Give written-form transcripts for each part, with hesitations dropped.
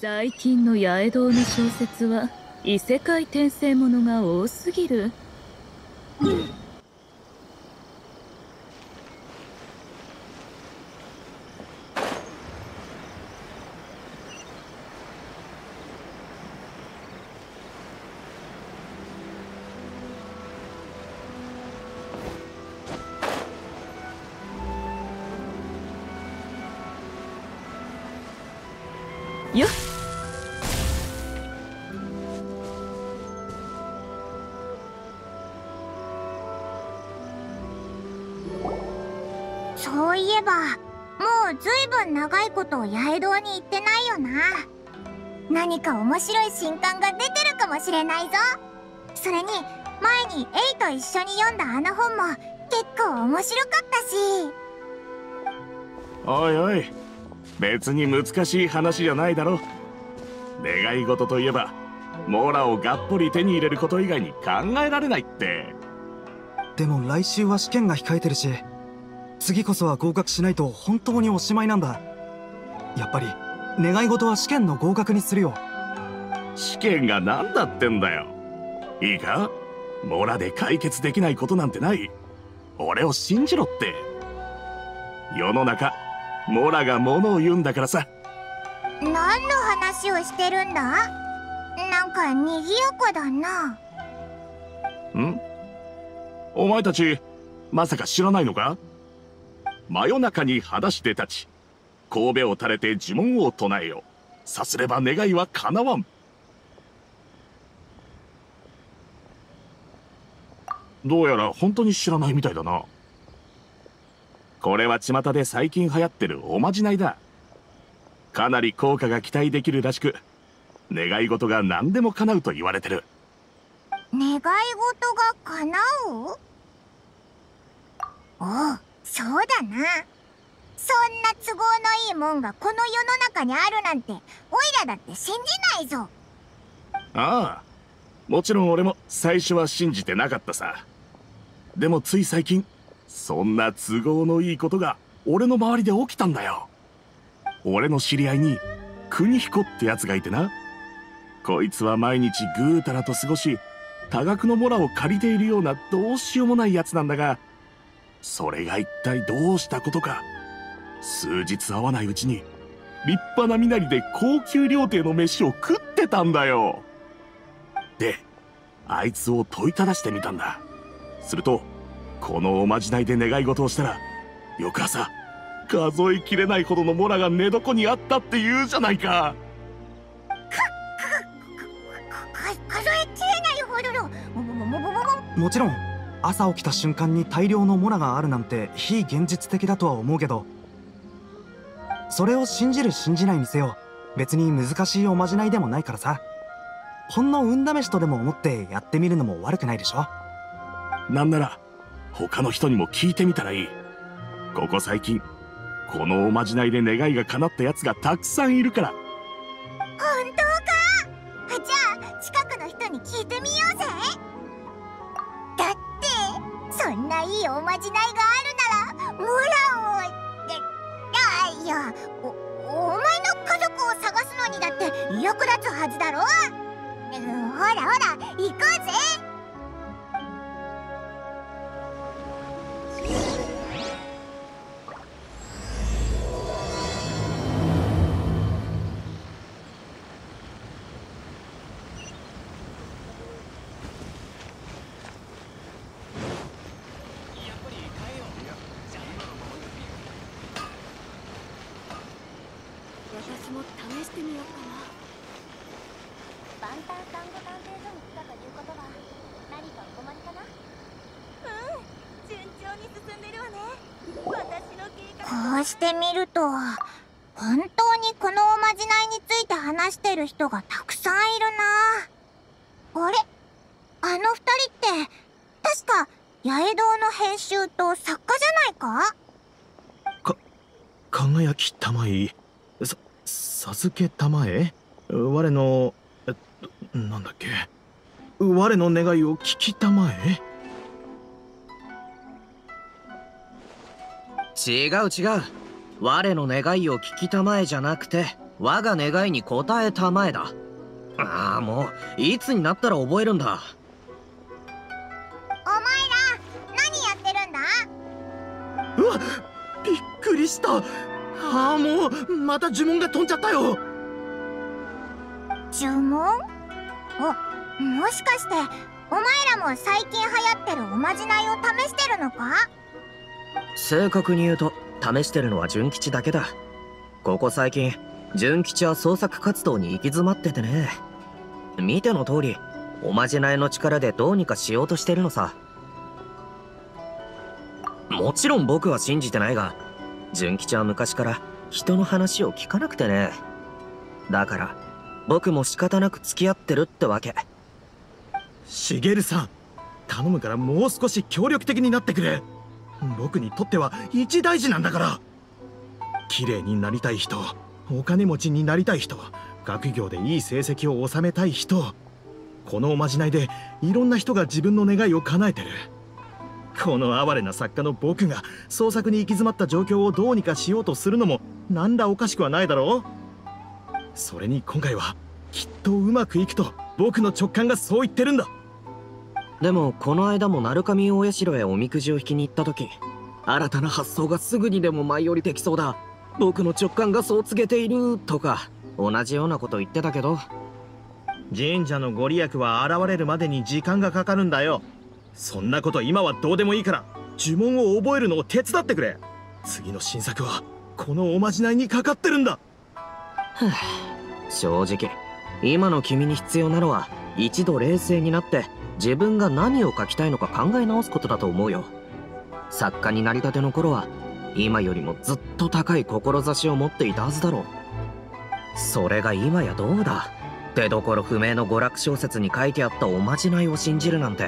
最近の八重堂の小説は異世界転生ものが多すぎる。よっ。 そういえばもうずいぶん長いこと八重堂に行ってないよな。何か面白い新刊が出てるかもしれないぞ。それに前にエイと一緒に読んだあの本も結構面白かったし。 おいおい、別に難しい話じゃないだろ。願い事といえばモラをがっぽり手に入れること以外に考えられないって。 でも来週は試験が控えてるし、次こそは合格しないと本当におしまいなんだ。やっぱり願い事は試験の合格にするよ。 試験が何だってんだよ。いいか、モラで解決できないことなんてない。俺を信じろって。世の中モラがものを言うんだからさ。 何の話をしてるんだ？なんか賑やかだな。 ん？お前たちまさか知らないのか？真夜中に裸足で立ち、頭を垂れて呪文を唱えよ。さすれば願いは叶わん。どうやら本当に知らないみたいだな。これは巷で最近流行ってるおまじないだ。かなり効果が期待できるらしく、願い事が何でも叶うと言われてる。 願い事が叶う？おう、そうだな。そんな都合のいいもんがこの世の中にあるなんて、オイラだって信じないぞ。 ああ、もちろん俺も最初は信じてなかったさ。でもつい最近、そんな都合のいいことが俺の周りで起きたんだよ。俺の知り合いに邦彦ってやつがいてな。こいつは毎日ぐうたらと過ごし、多額のモラを借りているようなどうしようもないやつなんだが、それが一体どうしたことか、数日会わないうちに立派な身なりで高級料亭の飯を食ってたんだよ。で、あいつを問いただしてみたんだ。すると、このおまじないで願い事をしたら、翌朝数えきれないほどのモラが寝床にあったって言うじゃないか。 数えきれないほどのもちろん朝起きた瞬間に大量のモラがあるなんて非現実的だとは思うけど、それを信じる信じないにせよ別に難しいおまじないでもないからさ。ほんの運試しとでも思ってやってみるのも悪くないでしょ。 なんなら他の人にも聞いてみたらいい。ここ最近このおまじないで願いが叶ったやつがたくさんいるから。 本当か？じゃあ近くの人に聞いてみようぜ。だってそんないいおまじないがあるならモラをいや、お前の家族を探すのにだって役立つはずだろ。ほらほら行こうぜ。 私も試してみようかな。 万端看護探偵所に来たということは何かお困りかな？ 順調に進んでるわね。私の計画。 こうしてみると本当にこのおまじないについて話してる人がたくさんいるな。あれ、あの二人って確か八重堂の編集と作家じゃないか？ 輝きたまい、授けたまえ、我のなんだっけ、我の願いを聞きたまえ。 違う違う、我の願いを聞きたまえじゃなくて我が願いに応えたまえだ。ああ、もういつになったら覚えるんだ。 お前ら何やってるんだ？ うわっ、びっくりした。ああ、もうまた呪文が飛んじゃったよ。 呪文？もしかしてお前らも最近流行ってるおまじないを試してるのか？ 正確に言うと試してるのは純吉だけだ。ここ最近純吉は創作活動に行き詰まっててね。見ての通りおまじないの力でどうにかしようとしてるのさ。もちろん僕は信じてないが、純吉は昔から人の話を聞かなくてね。だから僕も仕方なく付き合ってるってわけ。しげるさん、頼むからもう少し協力的になってくれ。僕にとっては一大事なんだから。綺麗になりたい人、お金持ちになりたい人、学業でいい成績を収めたい人、このおまじないでいろんな人が自分の願いを叶えてる。この哀れな作家の僕が創作に行き詰まった状況をどうにかしようとするのも何らおかしくはないだろう。それに今回はきっとうまくいくと僕の直感がそう言ってるんだ。でもこの間も鳴神大社へおみくじを引きに行った時、新たな発想がすぐにでも舞い降りてきそうだ、僕の直感がそう告げているとか同じようなこと言ってたけど、神社のご利益は現れるまでに時間がかかるんだよ。そんなこと今はどうでもいいから呪文を覚えるのを手伝ってくれ。次の新作はこのおまじないにかかってるんだ。正直今の君に必要なのは一度冷静になって自分が何を書きたいのか考え直すことだと思うよ。作家になりたての頃は今よりもずっと高い志を持っていたはずだろう。それが今やどうだ。出どころ不明の娯楽小説に書いてあったおまじないを信じるなんて。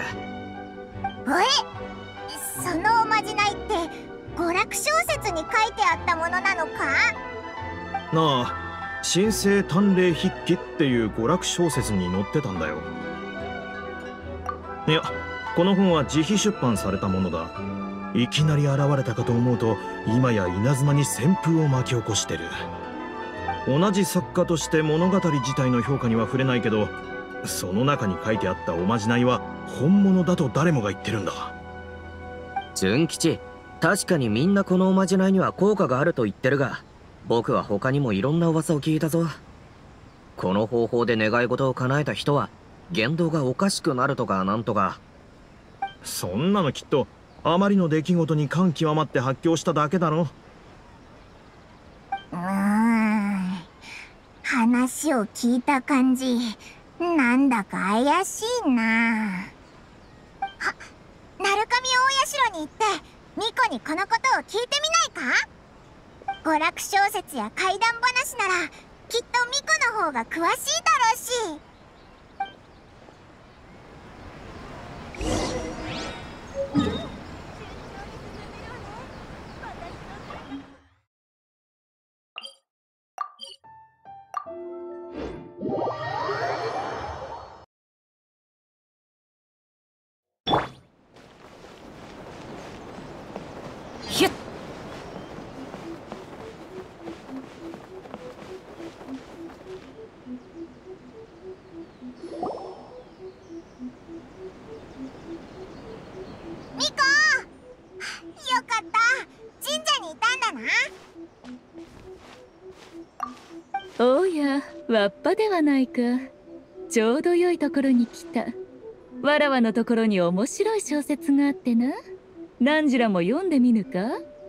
そのおまじないって娯楽小説に書いてあったものなのか？ なあ、神聖探霊筆記っていう娯楽小説に載ってたんだよ。いや、この本は自費出版されたものだ。いきなり現れたかと思うと今や稲妻に旋風を巻き起こしてる。同じ作家として物語自体の評価には触れないけど、その中に書いてあったおまじないは本物だと誰もが言ってるんだ。純吉、確かにみんなこのおまじないには効果があると言ってるが、僕は他にもいろんな噂を聞いたぞ。この方法で願い事を叶えた人は言動がおかしくなるとかなんとか。そんなのきっとあまりの出来事に感極まって発狂しただけだろ。 話を聞いた感じなんだか怪しいな。鳴神大社に行ってミコにこのことを聞いてみないか？娯楽小説や怪談話ならきっとミコの方が詳しいだろうし。 ひゅっ。 ミコ！よかった、神社にいたんだな。 おや、わっぱではないか。ちょうど良いところに来た。わらわのところに面白い小説があってな。何時らも読んでみぬか？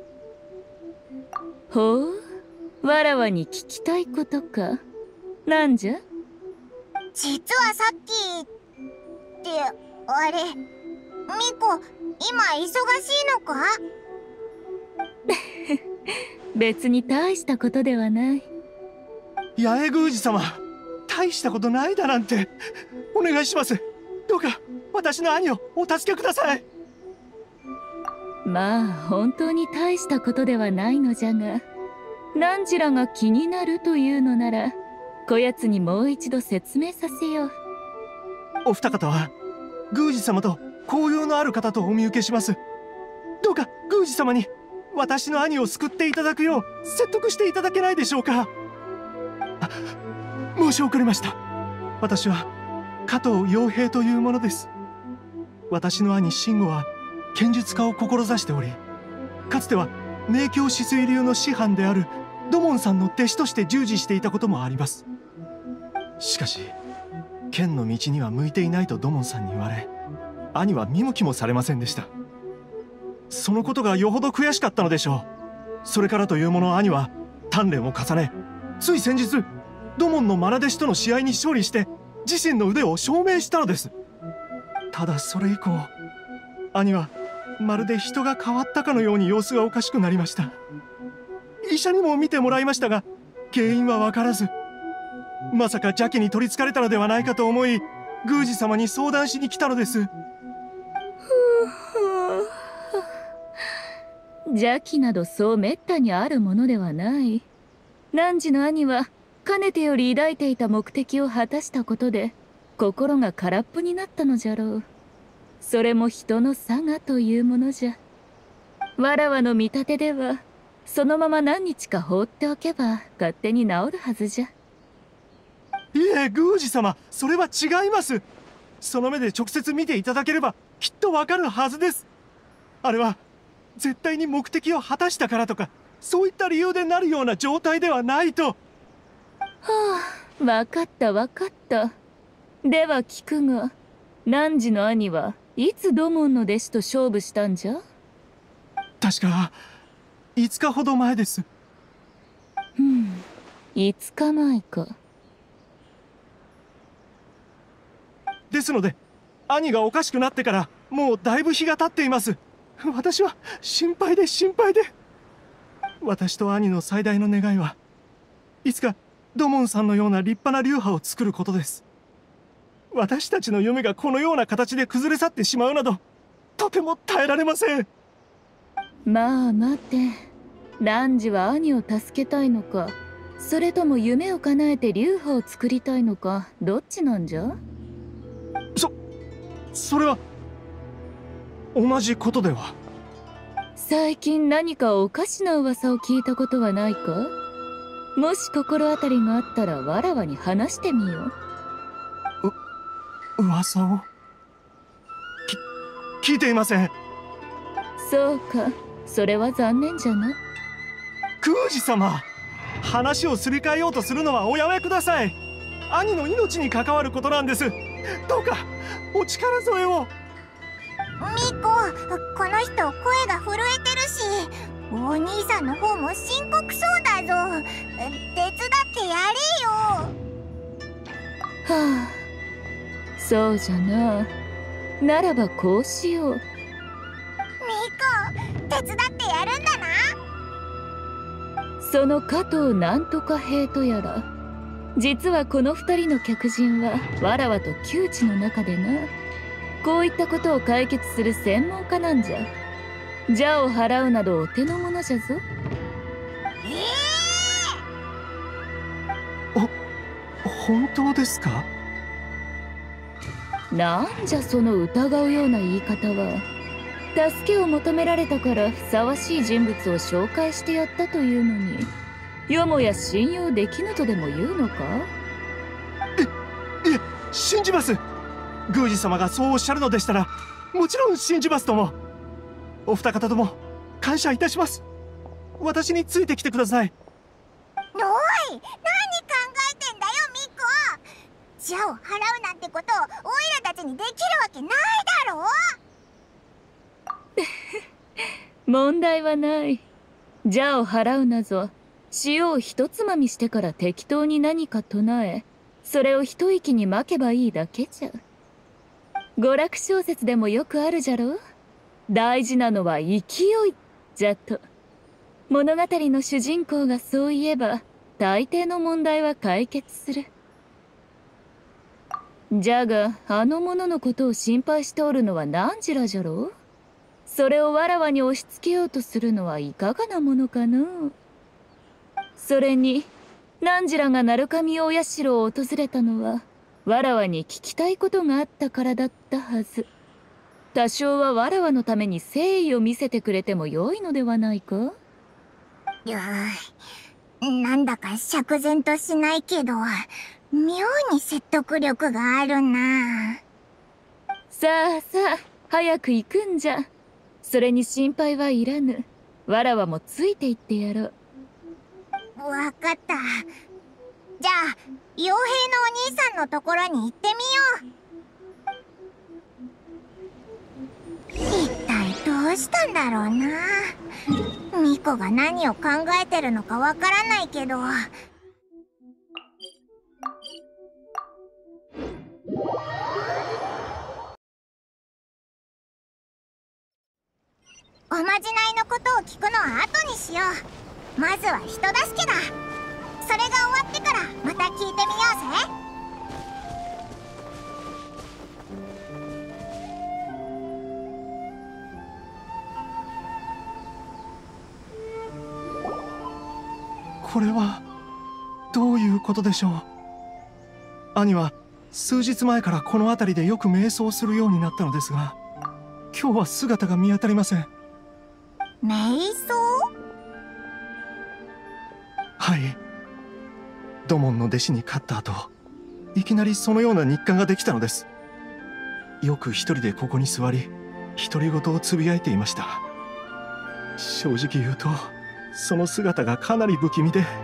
ほう、わらわに聞きたいことか。なんじゃ？ 実はさっきってあれ、ミコ今忙しいのか？ 別に大したことではない。 八重宮司様、大したことないだなんて。お願いします。どうか私の兄をお助けください。 まあ本当に大したことではないのじゃが、何時らが気になるというのならこやつにもう一度説明させよう。 お二方は宮司様と交友のある方とお見受けします。どうか宮司様に私の兄を救っていただくよう説得していただけないでしょうか。 申し遅れました。私は加藤陽平というものです。私の兄慎吾は剣術家を志しており、かつては明鏡止水流の師範である土門さんの弟子として従事していたこともあります。しかし剣の道には向いていないと土門さんに言われ、兄は見向きもされませんでした。そのことがよほど悔しかったのでしょう。それからというもの、兄は鍛錬を重ね、つい先日土門の愛弟子との試合に勝利して自身の腕を証明したのです。ただそれ以降、兄はまるで人が変わったかのように様子がおかしくなりました。医者にも診てもらいましたが、原因は分からず、まさか邪気に取りつかれたのではないかと思い、宮司様に相談しに来たのです。 邪気などそうめったにあるものではない。汝の兄はかねてより抱いていた目的を果たしたことで心が空っぽになったのじゃろう。それも人の差がというものじゃ。わらわの見立てではそのまま何日か放っておけば勝手に治るはずじゃ。 いえ、宮司様、それは違います。その目で直接見ていただければきっとわかるはずです。あれは絶対に目的を果たしたからとか、そういった理由でなるような状態ではないと。 はあ、分かった分かった。では聞くが、汝の兄はいつ土門の弟子と勝負したんじゃ？ 確か5日ほど前です。 5日前か。 ですので、兄がおかしくなってからもうだいぶ日が経っています。私は心配で心配で。私と兄の最大の願いはいつか土門さんのような立派な流派を作ることです。私たちの夢がこのような形で崩れ去ってしまうなど、とても耐えられません。 まあ待て、汝は兄を助けたいのか、それとも夢を叶えて流派を作りたいのか、どっちなんじゃ？ それは同じことでは。 最近何かおかしな噂を聞いたことはないか？もし心当たりがあったらわらわに話してみよう。 噂を聞いていません。 そうか、それは残念じゃな。 宮司様、話をすり替えようとするのはおやめください。兄の命に関わることなんです。どうかお力添えを。 ミコ、この人声が震えてるし、お兄さんの方も深刻そうだぞ。手伝ってやれよ。 はあ、そうじゃな。ならばこうしよう。 ミコ、手伝ってやるんだな。 その加藤なんとか兵とやら、実はこの2人の客人はわらわと旧知の中でな、こういったことを解決する専門家なんじゃ。邪を払うなどお手の物じゃぞ。 本当ですか？ なんじゃその疑うような言い方は。助けを求められたからふさわしい人物を紹介してやったというのに、よもや信用できぬとでも言うのか？ いえ、信じます。宮司様がそうおっしゃるのでしたら、もちろん信じますとも。お二方とも感謝いたします。私についてきてください。 おい、何考えてんだよミコ。邪を払うなんてことをオイラたちにできるわけないだろう。 問題はない。邪を払うなぞ、塩を一つまみしてから適当に何か唱え、それを一息にまけばいいだけじゃ。娯楽小説でもよくあるじゃろ。大事なのは勢いじゃと。物語の主人公がそう言えば大抵の問題は解決する。じゃがあの者のことを心配しておるのは汝らじゃろう。それをわらわに押し付けようとするのはいかがなものかの。それに汝らが鳴神大社を訪れたのはわらわに聞きたいことがあったからだったはず。多少はわらわのために誠意を見せてくれてもよいのではないか？ なんだか釈然としないけど、妙に説得力があるな。 さあさあ、早く行くんじゃ。それに心配はいらぬ。わらわもついて行ってやろう。 わかった。じゃあ傭兵のお兄さんのところに行ってみよう。一体どうしたんだろうな。ミコが何を考えてるのかわからないけど。おまじないのことを聞くのは後にしよう。まずは人助けだ。それが終わってからまた聞いてみようぜ。 これはどういうことでしょう。兄は数日前からこの辺りでよく瞑想するようになったのですが、今日は姿が見当たりません。 瞑想？ はい。土門の弟子に勝った後、いきなりそのような日課ができたのです。よく一人でここに座り、独り言をつぶやいていました。正直言うと、その姿がかなり不気味で、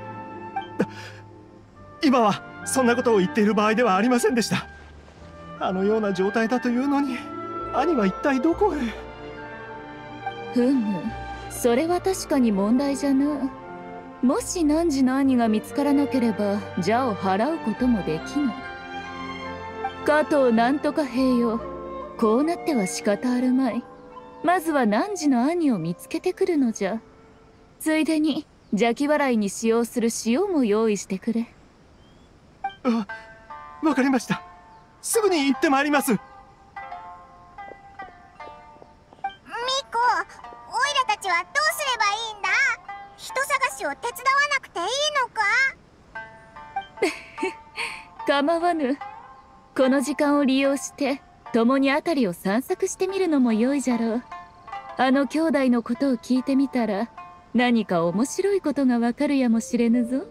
今はそんなことを言っている場合ではありませんでした。あのような状態だというのに、兄は一体どこへ。 ふむ、それは確かに問題じゃな。もし汝の兄が見つからなければ邪を払うこともできぬ。加藤なんとか兵よ、こうなっては仕方あるまい。まずは汝の兄を見つけてくるのじゃ。ついでに邪気払いに使用する塩も用意してくれ。 わかりました。すぐに行ってまいります。ミコ、 オイラたちはどうすればいいんだ。人探しを手伝わなくていいのか？ 構わぬ。この時間を利用して共に辺りを散策してみるのも良いじゃろう。あの兄弟のことを聞いてみたら何か面白いことがわかるやもしれぬぞ。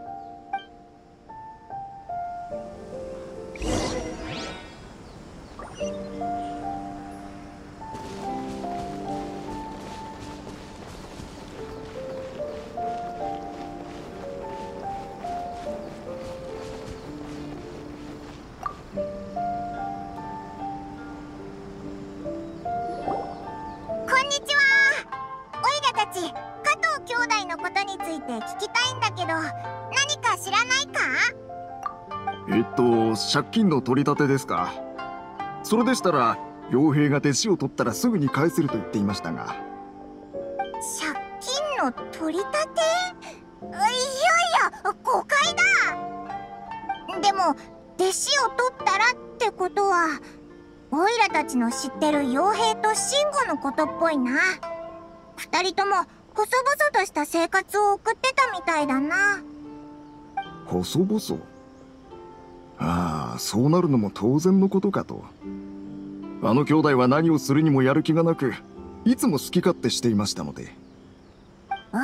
借金の取り立てですか。それでしたら傭兵が弟子を取ったらすぐに返せると言っていましたが。 借金の取り立て？いやいや、誤解だ。でも弟子を取ったらってことは、オイラたちの知ってる傭兵とシンゴのことっぽいな。二人とも細々とした生活を送ってたみたいだな。 細々？ああ、そうなるのも当然のことかと。あの兄弟は何をするにもやる気がなく、いつも好き勝手していましたので。でも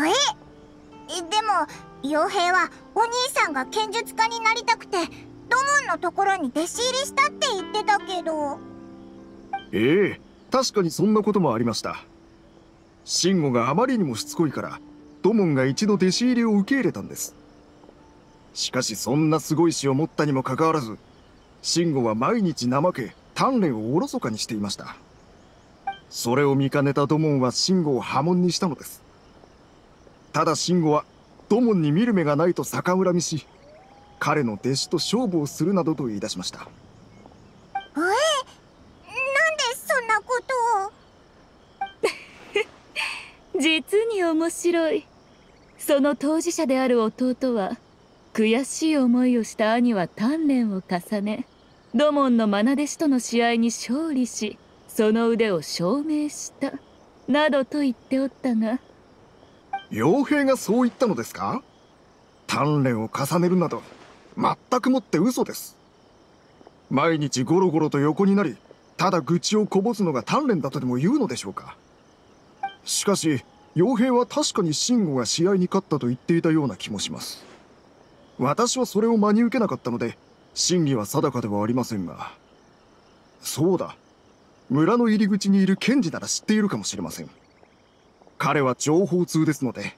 傭兵はお兄さんが剣術家になりたくて土門のところに弟子入りしたって言ってたけど。 ええ、確かにそんなこともありました。慎吾があまりにもしつこいから土門が一度弟子入りを受け入れたんです。しかしそんなすごい死を持ったにもかかわらず、慎吾は毎日怠け鍛錬をおろそかにしていました。それを見かねた土門は慎吾を破門にしたのです。ただ慎吾は土門に見る目がないと逆恨みし、彼の弟子と勝負をするなどと言い出しました。 なんでそんなことを？ 実に面白い。その当事者である弟は、悔しい思いをした兄は鍛錬を重ね、土門の愛弟子との試合に勝利し、その腕を証明したなどと言っておったが。 傭兵がそう言ったのですか？鍛錬を重ねるなど全くもって嘘です。毎日ゴロゴロと横になり、ただ愚痴をこぼすのが鍛錬だとでも言うのでしょうか。しかし傭兵は確かに慎吾が試合に勝ったと言っていたような気もします。私はそれを真に受けなかったので真偽は定かではありませんが、そうだ、村の入り口にいる検事なら知っているかもしれません。彼は情報通ですので。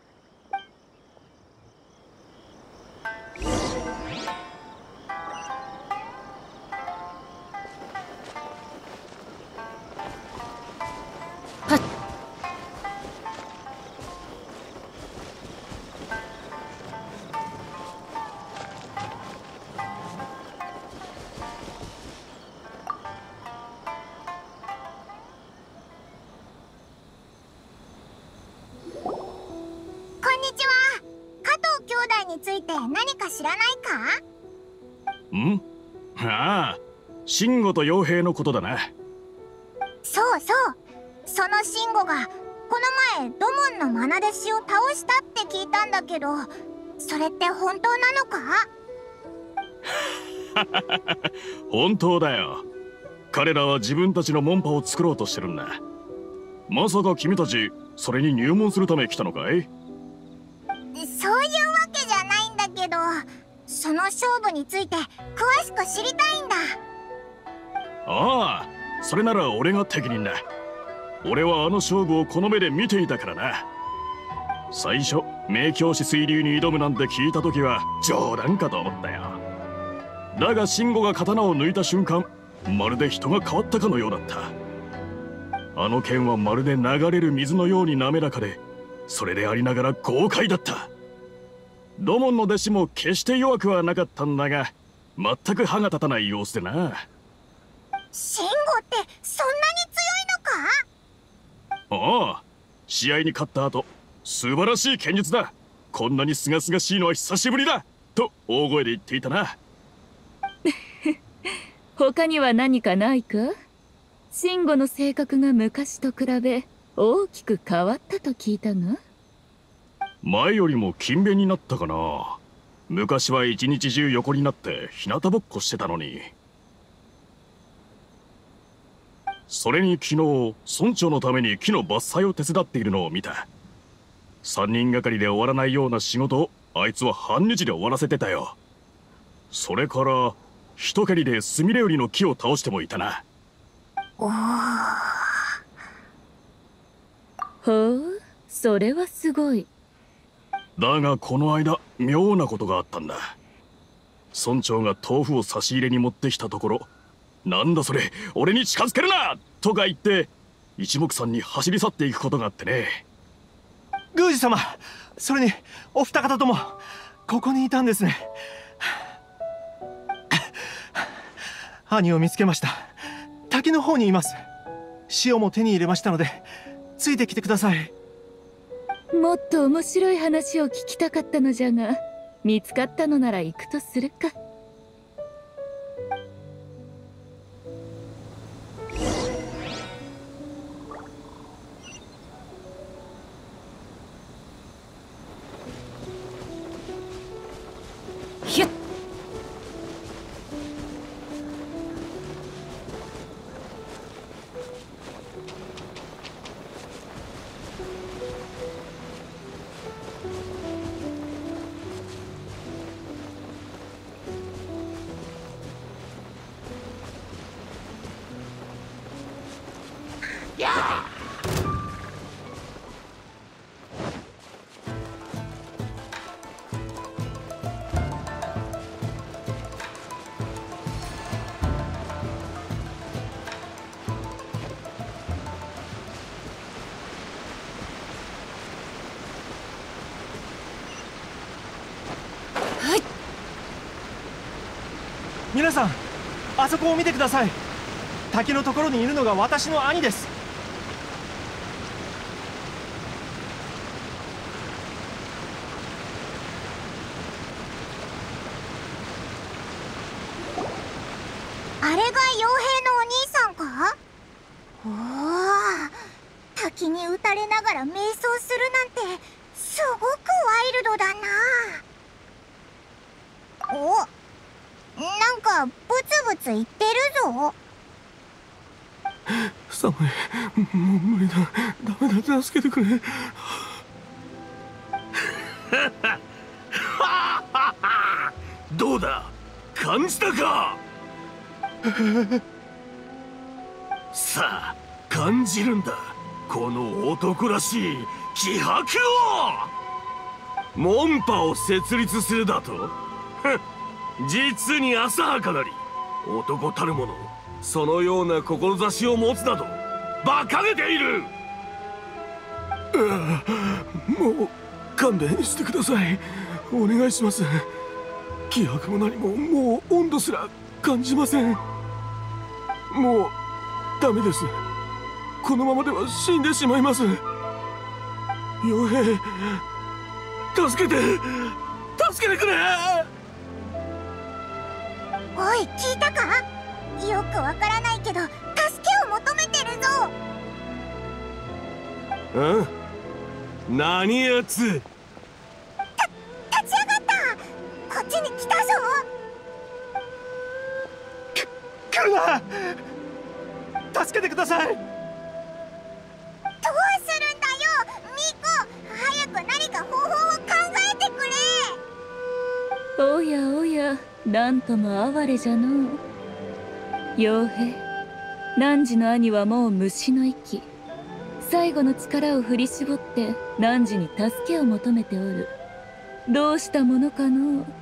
について何か知らないか？ ん？ああ、慎吾と傭兵のことだな。 そうそう、その慎吾がこの前土門の愛弟子を倒したって聞いたんだけど、それって本当なのか？ 本当だよ。彼らは自分たちの門派を作ろうとしてるんだ。まさか君たちそれに入門するため来たのかい？ そういうわけじゃないんだけど、その勝負について詳しく知りたいんだ。 ああ、それなら俺が適任だ。俺はあの勝負をこの目で見ていたからな。最初明鏡止水流に挑むなんて聞いた時は冗談かと思ったよ。だが慎吾が刀を抜いた瞬間、まるで人が変わったかのようだった。あの剣はまるで流れる水のように滑らかで、それでありながら豪快だった。土門の弟子も決して弱くはなかったんだが、全く歯が立たない様子でな。 慎吾ってそんなに強いのか？ ああ、試合に勝った後、素晴らしい剣術だ、こんなにすがすがしいのは久しぶりだと大声で言っていたな。 他には何かないか？慎吾の性格が昔と比べ大きく変わったと聞いたが。 前よりも勤勉になったかな。昔は一日中横になって日向ぼっこしてたのに。それに昨日村長のために木の伐採を手伝っているのを見た。3人がかりで終わらないような仕事をあいつは半日で終わらせてたよ。それから一蹴りでスミレウリの木を倒してもいたな。 おー。 ほう、それはすごい。 だがこの間妙なことがあったんだ。村長が豆腐を差し入れに持ってきたところ、なんだそれ、俺に近づけるなとか言って一目散に走り去っていくことがあってね。 宮司様、それにお二方ともここにいたんですね。兄を見つけました。滝の方にいます。塩も手に入れましたのでついてきてください。 もっと面白い話を聞きたかったのじゃが、見つかったのなら行くとするか。ひゅっ。 皆さん、あそこを見てください。滝のところにいるのが私の兄です。 あれが傭兵のお兄さんか？おお、滝に打たれながら瞑想するなんてすごくワイルドだな。お、なんかブツブツ言ってるぞ。 寒い。もう無理だ。ダメだ。助けてくれ。 どうだ、感じたか？さあ、感じるんだ、この男らしい気迫を。門派を設立するだと？実に浅はかなり。男たる者、そのような志を持つなど馬鹿げている。 もう勘弁してください。お願いします。気迫も何も、もう温度すら感じません。もうダメです。このままでは死んでしまいます。傭兵、助けてくれ。 おい、聞いたか？よくわからないけど助けを求めてるぞ。 何やつ？ 立ち上がった。こっちに来たぞ。 来るな。助けてください。 どうするんだよ、ミコ。早く何か方法を考えてくれ。 おやおや、なんとも哀れじゃのう。傭兵、汝の兄はもう虫の息。最後の力を振り絞って汝に助けを求めておる。どうしたものかのう。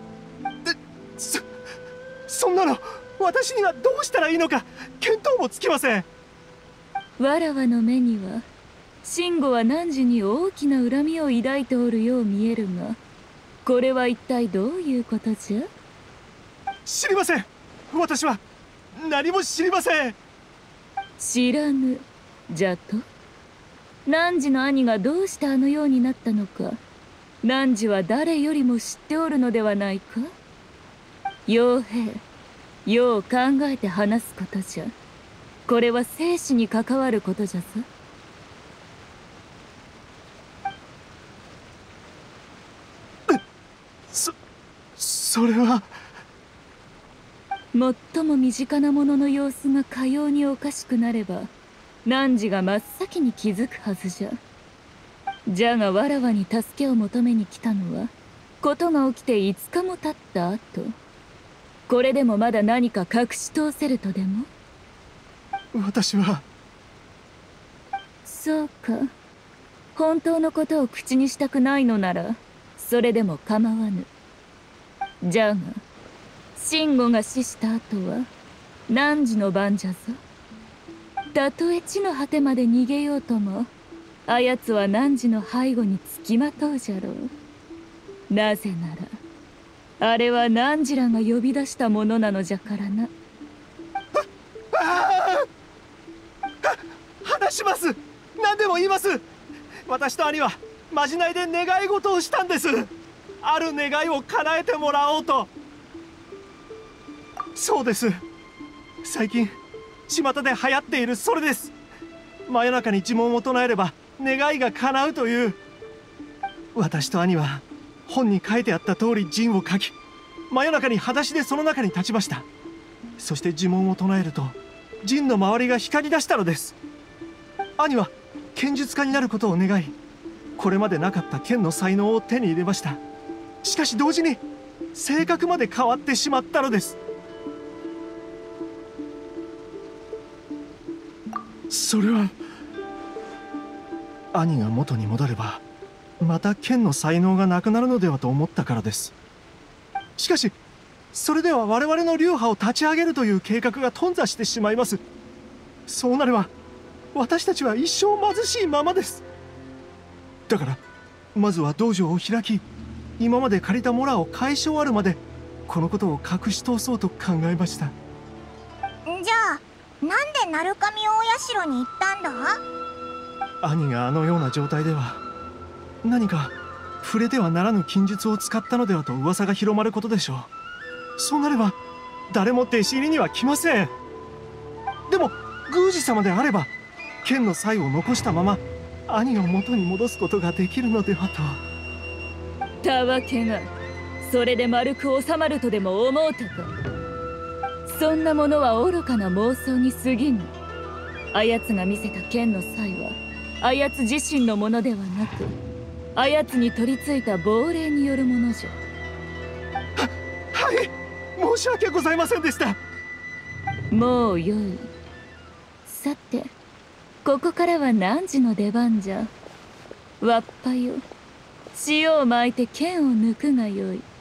そんなの私にはどうしたらいいのか見当もつきません。 わらわの目には慎吾は汝に大きな恨みを抱いておるよう見えるが、これは一体どういうことじゃ？ 知りません。私は何も知りません。 知らぬじゃと？汝の兄がどうしてあのようになったのか、汝は誰よりも知っておるのではないか？傭兵、よう考えて話すことじゃ。これは生死に関わることじゃぞ。 それは。 最も身近なものの様子がかようにおかしくなれば、汝が真っ先に気づくはずじゃ。じゃがわらわに助けを求めに来たのは、ことが起きて5日も経った後。これでもまだ何か隠し通せるとでも？ 私は。 そうか。本当のことを口にしたくないのならそれでも構わぬ。じゃが慎吾が死した後は汝の番じゃぞ。たとえ地の果てまで逃げようとも、あやつは汝の背後につきまとうじゃろう。なぜならあれは汝らが呼び出したものなのじゃからな。 話します。何でも言います。私と兄はまじないで願い事をしたんです。ある願いを叶えてもらおうと。そうです。最近巷で流行っているそれです。真夜中に呪文を唱えれば願いが叶うという。私と兄は本に書いてあった通り陣を書き、真夜中に裸足でその中に立ちました。そして呪文を唱えると陣の周りが光り出したのです。兄は剣術家になることを願い、これまでなかった剣の才能を手に入れました。しかし同時に性格まで変わってしまったのです。それは兄が元に戻ればまた剣の才能がなくなるのではと思ったからです。しかしそれでは我々の流派を立ち上げるという計画が頓挫してしまいます。そうなれば私たちは一生貧しいままです。だからまずは道場を開き、今まで借りたモラを返し終わるまでこのことを隠し通そうと考えました。 じゃあなんで鳴神大社に行ったんだ？ 兄があのような状態では何か触れてはならぬ禁術を使ったのではと噂が広まることでしょう。そうなれば誰も弟子入りには来ません。でも宮司様であれば剣の才を残したまま兄を元に戻すことができるのではと。 たわけがそれで丸く収まるとでも思うたか。そんなものは愚かな妄想に過ぎぬ。 あやつが見せた剣の際はあやつ自身のものではなく、あやつに取り付いた亡霊によるものじゃ。 はい、申し訳ございませんでした。 もうよい。さて、ここからは汝の出番じゃ。わっぱよ、塩を巻いて剣を抜くがよい。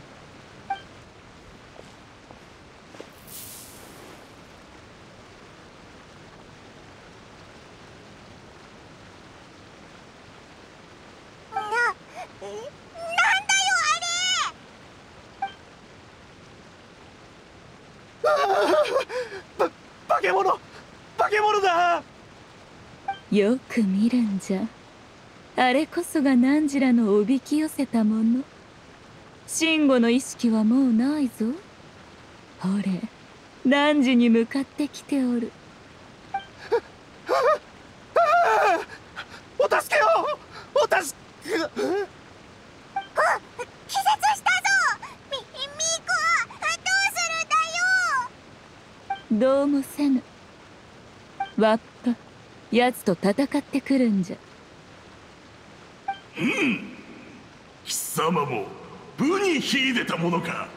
化け物だ。 よく見るんじゃ。あれこそが汝らのおびき寄せたもの。慎吾の意識はもうないぞ。ほれ、汝に向かってきておる。 お助けを、お助け。 気絶したぞ。ミーコ、どうするんだよ。 どうもせぬ。わっぱ、奴と戦ってくるんじゃ。 貴様も武に秀でたものか。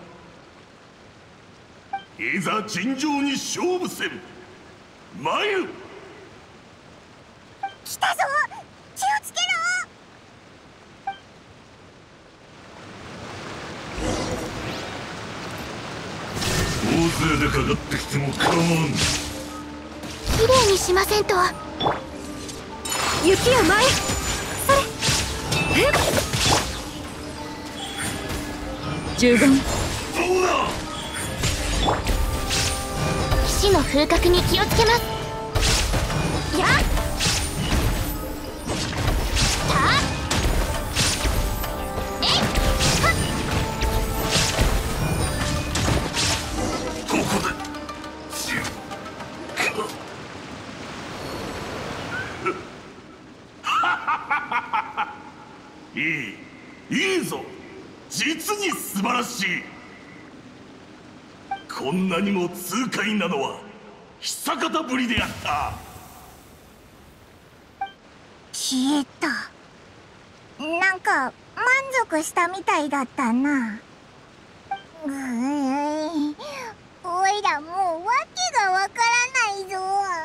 いざ尋常に勝負せん。参る。 来たぞ。気をつけろ。 大勢でかかってきても構わん。 きれいにしませんと。雪を舞え。それ。 呪言。 そうだ。 騎士の風格に気をつけます。やっ。 いいぞ。実に素晴らしい。こんなにも痛快なのは久方ぶりであった。 消えた。なんか満足したみたいだったな。おいらもうわけがわからないぞ。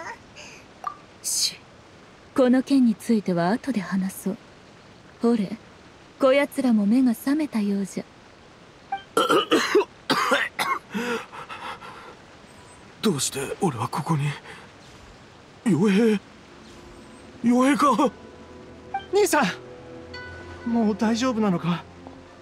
この件については後で話そう。ほれ、こやつらも目が覚めたようじゃ。 どうして俺はここに。傭兵か。兄さん、もう大丈夫なのか。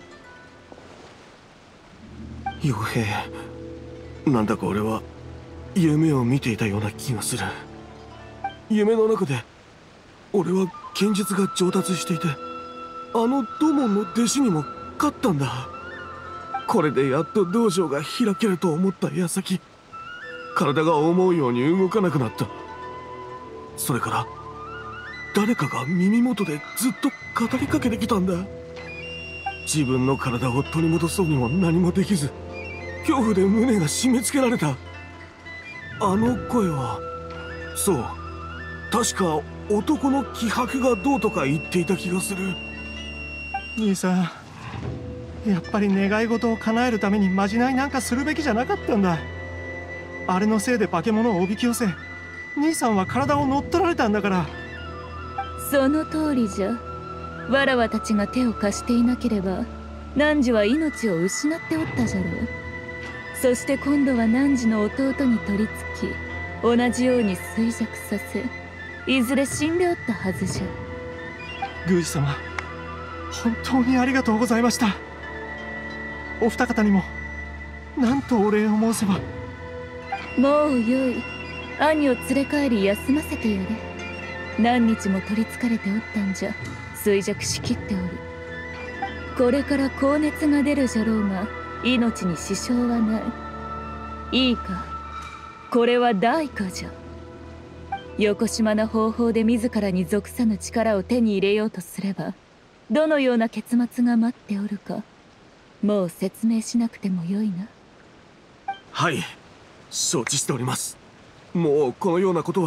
傭兵、なんだか俺は夢を見ていたような気がする。夢の中で俺は剣術が上達していて、あの土門の弟子にも勝ったんだ。これでやっと道場が開けると思った矢先、体が思うように動かなくなった。それから誰かが耳元でずっと語りかけてきたんだ。自分の体を取り戻そうにも何もできず、恐怖で胸が締め付けられた。あの声は、そう、確か男の気迫がどうとか言っていた気がする。兄さん、やっぱり願い事を叶えるためにまじないなんかするべきじゃなかったんだ。あれのせいで化け物をおびき寄せ、兄さんは体を乗っ取られたんだから。 その通りじゃ。わらわたちが手を貸していなければ汝は命を失っておったじゃろう。そして今度は汝の弟に取り付き、同じように衰弱させ、いずれ死んでおったはずじゃ。 宮司様、本当にありがとうございました。お二方にも何とお礼を申せば。 もうよい。兄を連れ帰り休ませてやれ。何日も取りつかれておったんじゃ衰弱しきっておる。これから高熱が出るじゃろうが命に支障はない。いいか、これは代価じゃ。よこしまな方法で自らに属さぬ力を手に入れようとすれば、どのような結末が待っておるか、もう説明しなくてもよいな。 はい、承知しております。もうこのようなことは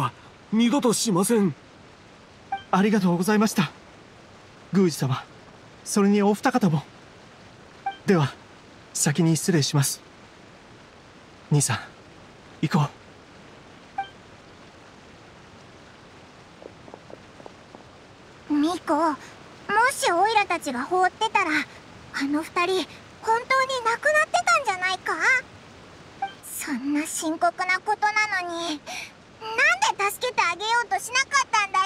二度としません。 ありがとうございました。宮司様、それにお二方も。では先に失礼します。兄さん、行こう。ミコ、もしオイラたちが放ってたら、あの二人本当に亡くなってたんじゃないか。そんな深刻なことなのに、なんで助けてあげようとしなかったんだ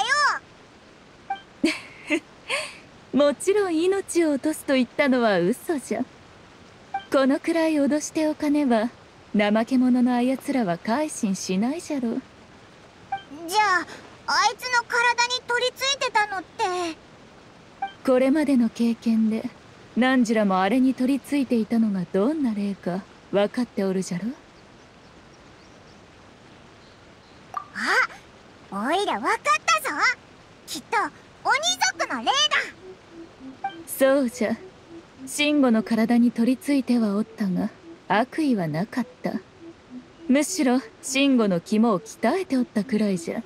よ。 もちろん命を落とすと言ったのは嘘じゃ。このくらい脅しておかねば怠け者のあやつらは改心しないじゃろう。 じゃああいつの体に取り付いてたのって。 これまでの経験で何時らもあれに取り付いていたのがどんな霊か分かっておるじゃろ。 あ、おいら分かったぞ。きっと鬼族の霊だ。 そうじゃ。慎吾の体に取り付いてはおったが悪意はなかった。むしろ慎吾の肝を鍛えておったくらいじゃ。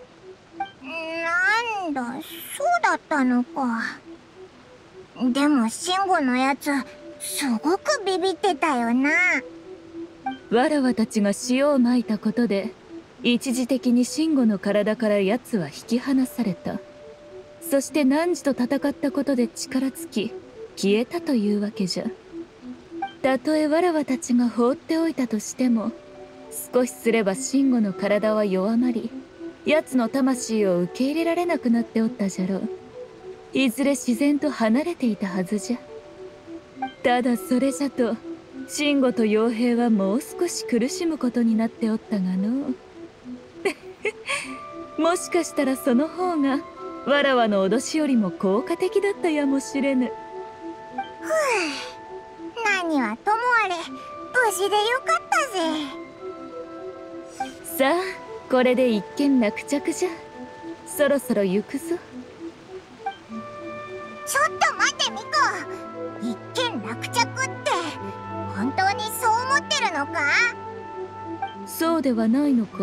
なんだ、そうだったのか。でも慎吾のやつすごくビビってたよな。 わらわたちが塩をまいたことで一時的に慎吾の体から奴は引き離された。そして汝と戦ったことで力尽き消えたというわけじゃ。たとえわらわたちが放っておいたとしても少しすれば慎吾の体は弱まり奴の魂を受け入れられなくなっておったじゃろう。いずれ自然と離れていたはずじゃ。ただそれじゃと慎吾と傭兵はもう少し苦しむことになっておったがのもしかしたらその方がわらわの脅しよりも効果的だったやもしれぬ。 何はともあれ無事でよかったぜ。 さあこれで一件落着じゃ。そろそろ行くぞ。 ちょっと待ってミコ、一件落着って本当にそう思ってるのか。 そうではないのか。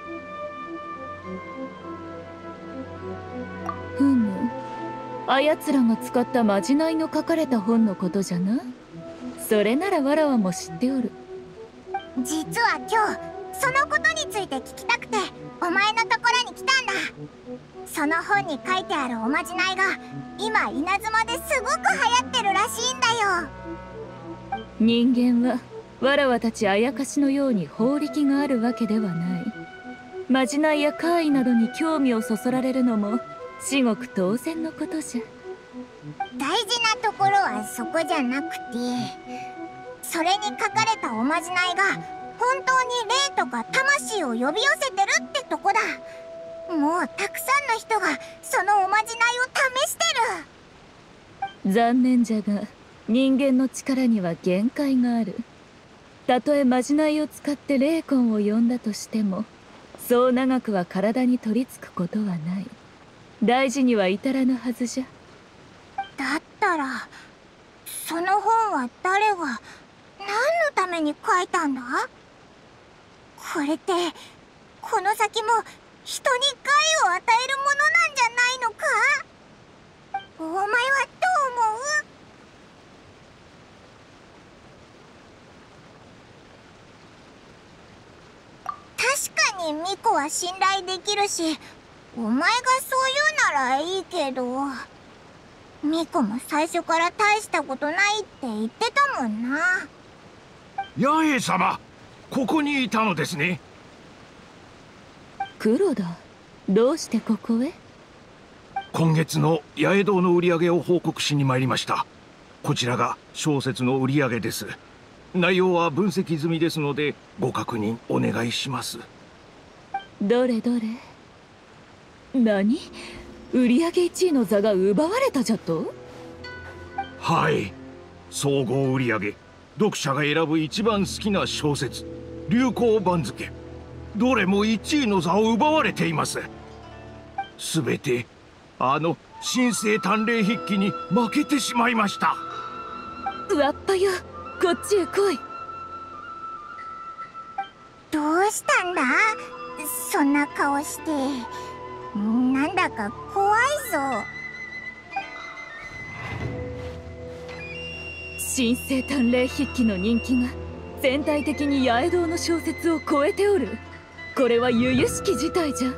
ふむ、あやつらが使ったまじないの書かれた本のことじゃな。それならわらわも知っておる。 実は今日そのことについて聞きたくてお前のところに来たんだ。その本に書いてあるおまじないが今稲妻ですごく流行ってるらしいんだよ。 人間はわらわたちあやかしのように法力があるわけではない。まじないや怪異などに興味をそそられるのも至極当然のことじゃ。 大事なところはそこじゃなくて、それに書かれたおまじないが本当に霊とか魂を呼び寄せてるってとこだ。もうたくさんの人がそのおまじないを試してる。 残念じゃが人間の力には限界がある。たとえまじないを使って霊魂を呼んだとしてもそう長くは体に取り付くことはない。大事には至らぬはずじゃ。 だったらその本は誰が何のために書いたんだ。これってこの先も人に害を与えるものなんじゃないのか。お前はどう思う？確かにミコは信頼できるし、お前がそう言うならいいけど、ミコも最初から大したことないって言ってたもんな。 八重様、ここにいたのですね。 黒田、どうしてここへ？ 今月の八重堂の売り上げを報告しに参りました。こちらが小説の売り上げです。内容は分析済みですのでご確認お願いします。 どれどれ。何？売り上げ1位の座が奪われたじゃと？ はい、総合売り上げ、読者が選ぶ一番好きな小説、流行番付、どれも1位の座を奪われています。すべてあの神聖探偵筆記に負けてしまいました。 わっぱよ、こっちへ来い。 どうしたんだ？ そんな顔してなんだか怖いぞ。 神聖鍛錬筆記の人気が全体的に八重堂の小説を超えておる。これは由々しき事態じゃ。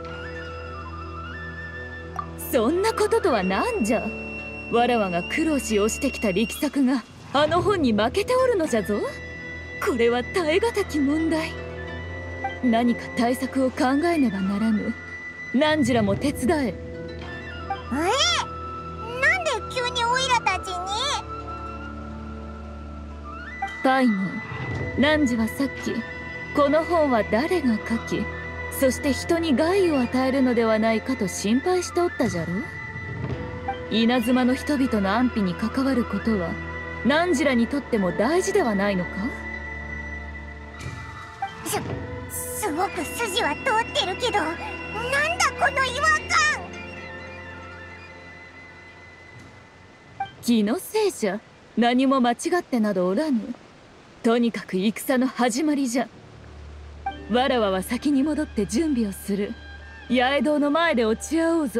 そんなこととは何じゃ。わらわが苦労し押してきた力作があの本に負けておるのじゃぞ。これは耐え難き問題。何か対策を考えねばならぬ。何らも手伝え。 なんで急にオイラたちに？ パイモン、汝はさっきこの本は誰が書き、そして人に害を与えるのではないかと心配しておったじゃろ。稲妻の人々の安否に関わることは汝らにとっても大事ではないのか。 すごく筋は通ってるけど、なんだこの違和感。 気のせいじゃ。何も間違ってなどおらぬ。とにかく戦の始まりじゃ。わらわは先に戻って準備をする。八重堂の前で落ち合おうぞ。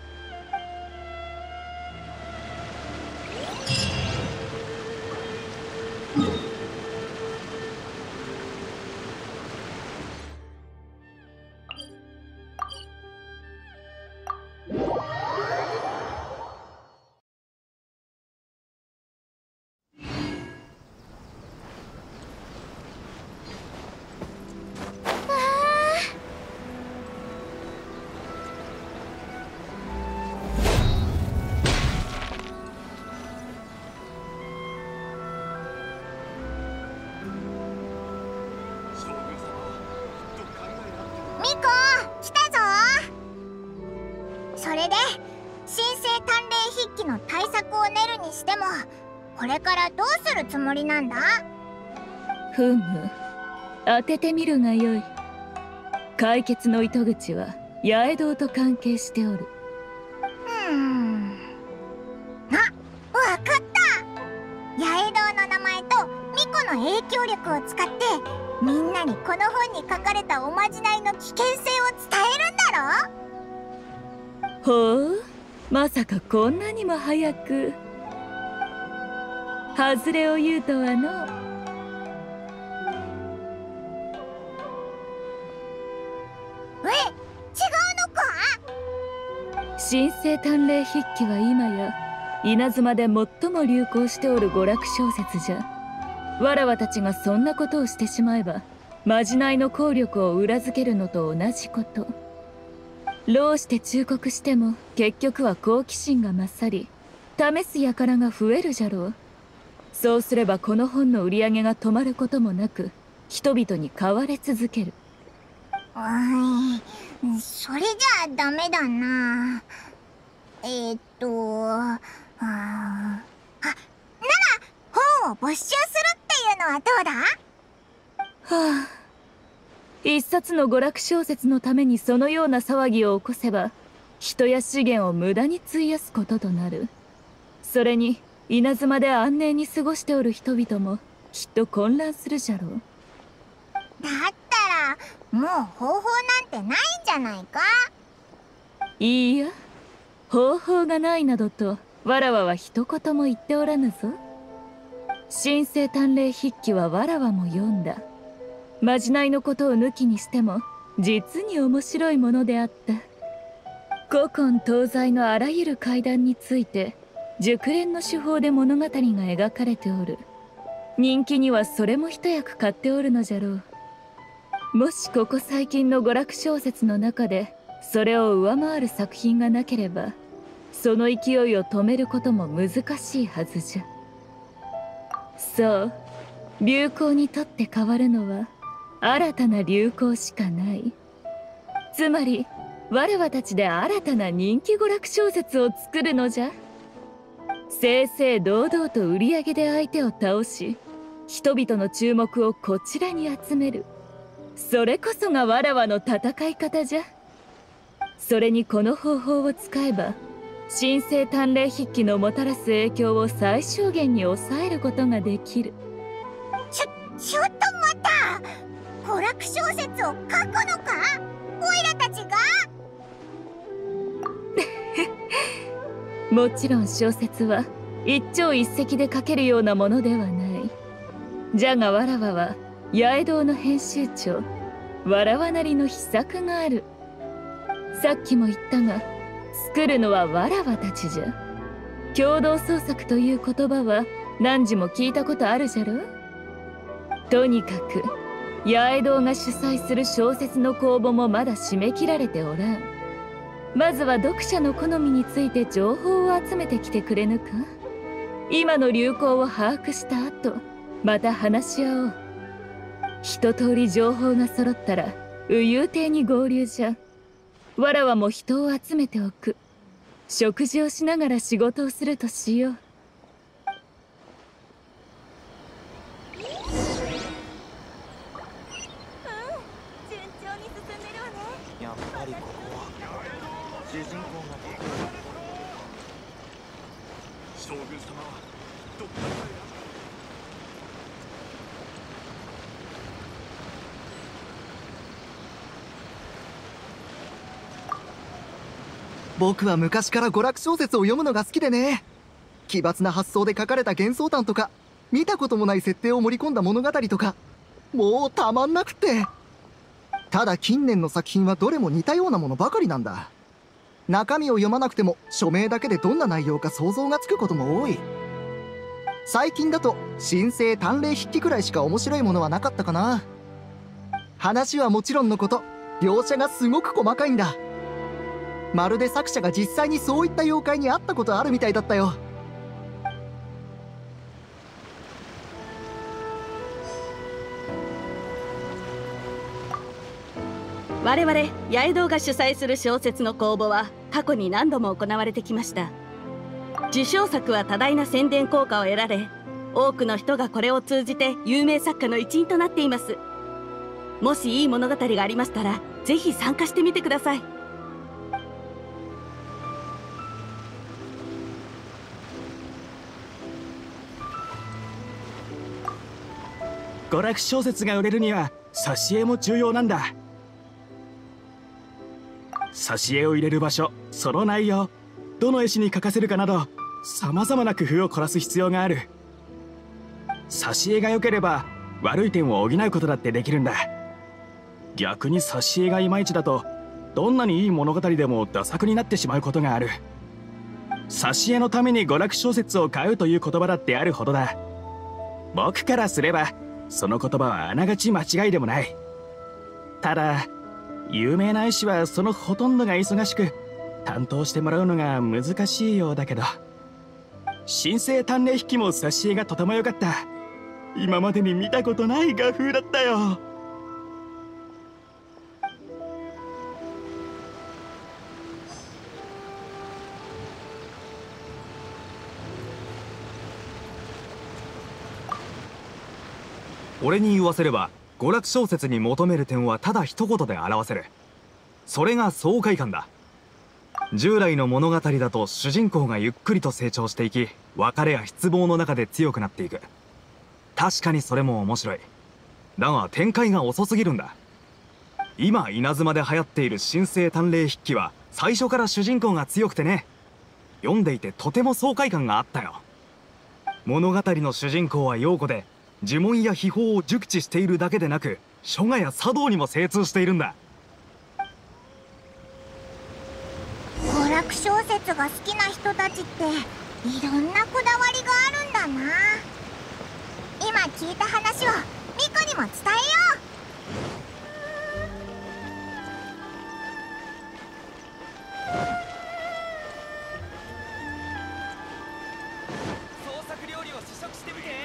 ミコ、来たぞ。それで神聖鍛錬筆記の対策を練るにしても、これからどうするつもりなんだ？ ふむ、当ててみるがよい。解決の糸口は八重堂と関係しておる。 あ、わかった。八重堂の名前とミコの影響力を使って、みんなにこの本に書かれたおまじないの危険性を伝えるんだろ。 ほう、まさかこんなにも早く。外れを言うとはの。 違うのか？ 神聖鍛錬筆記は今や稲妻で最も流行しておる娯楽小説じゃ。わらわたちがそんなことをしてしまえば、まじないの効力を裏付けるのと同じこと。労して忠告しても結局は好奇心が勝り、試す輩が増えるじゃろう。そうすればこの本の売り上げが止まることもなく、人々に買われ続ける。 それじゃあダメだな。なら本を没収するっていうのはどうだ？ はあ、一冊の娯楽小説のためにそのような騒ぎを起こせば、人や資源を無駄に費やすこととなる。それに稲妻で安寧に過ごしておる人々もきっと混乱するじゃろう。 だったらもう方法なんてないんじゃないか？ いいや、方法がないなどとわらわは一言も言っておらぬぞ。神聖鍛錬筆記はわらわも読んだ。まじないのことを抜きにしても実に面白いものであった。古今東西のあらゆる怪談について熟練の手法で物語が描かれておる。人気にはそれも一役買っておるのじゃろう。もしここ最近の娯楽小説の中でそれを上回る作品がなければ、その勢いを止めることも難しいはずじゃ。そう、流行にとって変わるのは新たな流行しかない。つまり我々たちで新たな人気娯楽小説を作るのじゃ。正々堂々と売り上げで相手を倒し、人々の注目をこちらに集める。それこそがわらわの戦い方じゃ。それにこの方法を使えば、神聖鍛錬筆記のもたらす影響を最小限に抑えることができる。 ちょっと待った。娯楽小説を書くのか？ オイラたちが？ もちろん小説は一朝一夕で書けるようなものではない。じゃがわらわは八重堂の編集長わらわなりの秘策がある。さっきも言ったが、作るのはわらわたちじゃ。共同創作という言葉は何時も聞いたことあるじゃろ。とにかく八重堂が主催する小説の公募もまだ締め切られておらん。まずは読者の好みについて情報を集めてきてくれぬか。今の流行を把握した後、また話し合おう。一通り情報が揃ったら右遊亭に合流じゃ。わらわも人を集めておく。食事をしながら仕事をするとしよう。 順調に進んでるわね。 やっぱりここは主人公が将軍様はどっかへ。 僕は昔から娯楽小説を読むのが好きでね。奇抜な発想で書かれた幻想譚とか、見たこともない設定を盛り込んだ物語とか、もうたまんなくって。ただ近年の作品はどれも似たようなものばかりなんだ。中身を読まなくても署名だけでどんな内容か想像がつくことも多い。最近だと新生探偵筆記くらいしか面白いものはなかったかな。話はもちろんのこと、描写がすごく細かいんだ。まるで作者が実際にそういった妖怪に会ったことあるみたいだったよ。 我々八重堂が主催する小説の公募は過去に何度も行われてきました。受賞作は多大な宣伝効果を得られ、多くの人がこれを通じて有名作家の一員となっています。もしいい物語がありましたらぜひ参加してみてください。 娯楽小説が売れるには挿絵も重要なんだ。挿絵を入れる場所、その内容、どの絵師に描かせるかなど様々な工夫を凝らす必要がある。挿絵が良ければ悪い点を補うことだってできるんだ。逆に挿絵がいまいちだとどんなにいい物語でもダ作になってしまうことがある。挿絵のために娯楽小説を買うという言葉だってあるほどだ。僕からすればその言葉はあながち間違いでもない。ただ有名な絵師はそのほとんどが忙しく担当してもらうのが難しいようだけど、新生探偵筆記も挿絵がとても良かった。今までに見たことない画風だったよ。 俺に言わせれば娯楽小説に求める点はただ一言で表せる。それが爽快感だ。従来の物語だと主人公がゆっくりと成長していき、別れや失望の中で強くなっていく。確かにそれも面白い。だが展開が遅すぎるんだ。今稲妻で流行っている新生探偵筆記は最初から主人公が強くてね、読んでいてとても爽快感があったよ。物語の主人公は陽子で、呪文や秘宝を熟知しているだけでなく書画や茶道にも精通しているんだ。 娯楽小説が好きな人たちっていろんなこだわりがあるんだな。今聞いた話をミコにも伝えよう。 創作料理を試食してみて。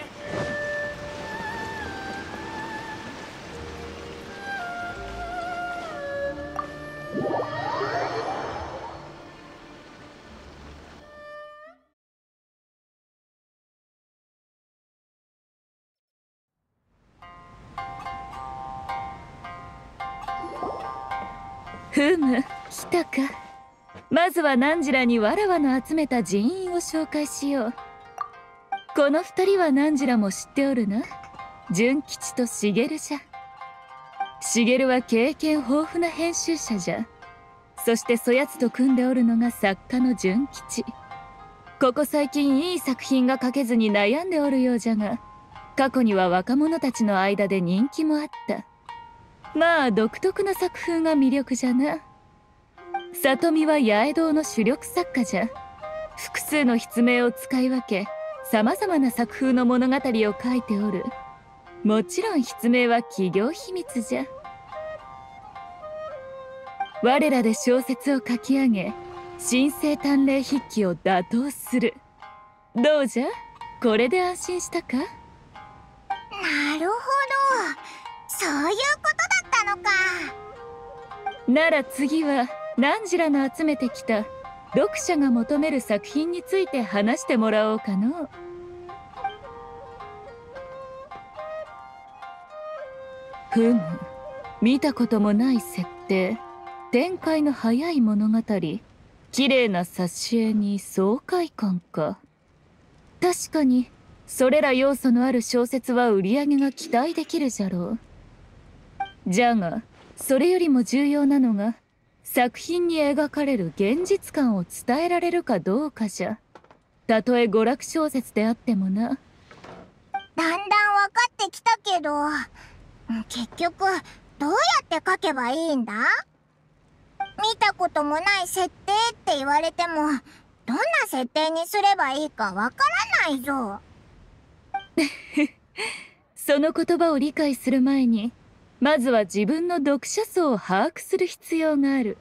ふむ、来たか。まずは汝らにわらわの集めた人員を紹介しよう。この二人は汝らも知っておるな。純吉と茂じゃ。 茂は経験豊富な編集者じゃ。そしてそやつと組んでおるのが作家の純吉。ここ最近いい作品が書けずに悩んでおるようじゃが、過去には若者たちの間で人気もあった。まあ独特な作風が魅力じゃな。里見は八重堂の主力作家じゃ。複数の筆名を使い分け、さまざまな作風の物語を書いておる。もちろん筆名は企業秘密じゃ。我らで小説を書き上げ、新生誕礼筆記を打倒する。どうじゃ？これで安心したか？ なるほど、そういうことだったのか。 なら次は汝らの集めてきた読者が求める作品について話してもらおうかの。ふむ、見たこともない設定、展開の早い物語、綺麗な挿絵に爽快感か。確かにそれら要素のある小説は売り上げが期待できるじゃろう。じゃがそれよりも重要なのが作品に描かれる現実感を伝えられるかどうかじゃ。たとえ娯楽小説であってもな。 だんだん分かってきたけど、結局どうやって書けばいいんだ？見たこともない設定って言われても、どんな設定にすればいいかわからないぞ。 その言葉を理解する前に、まずは自分の読者層を把握する必要がある。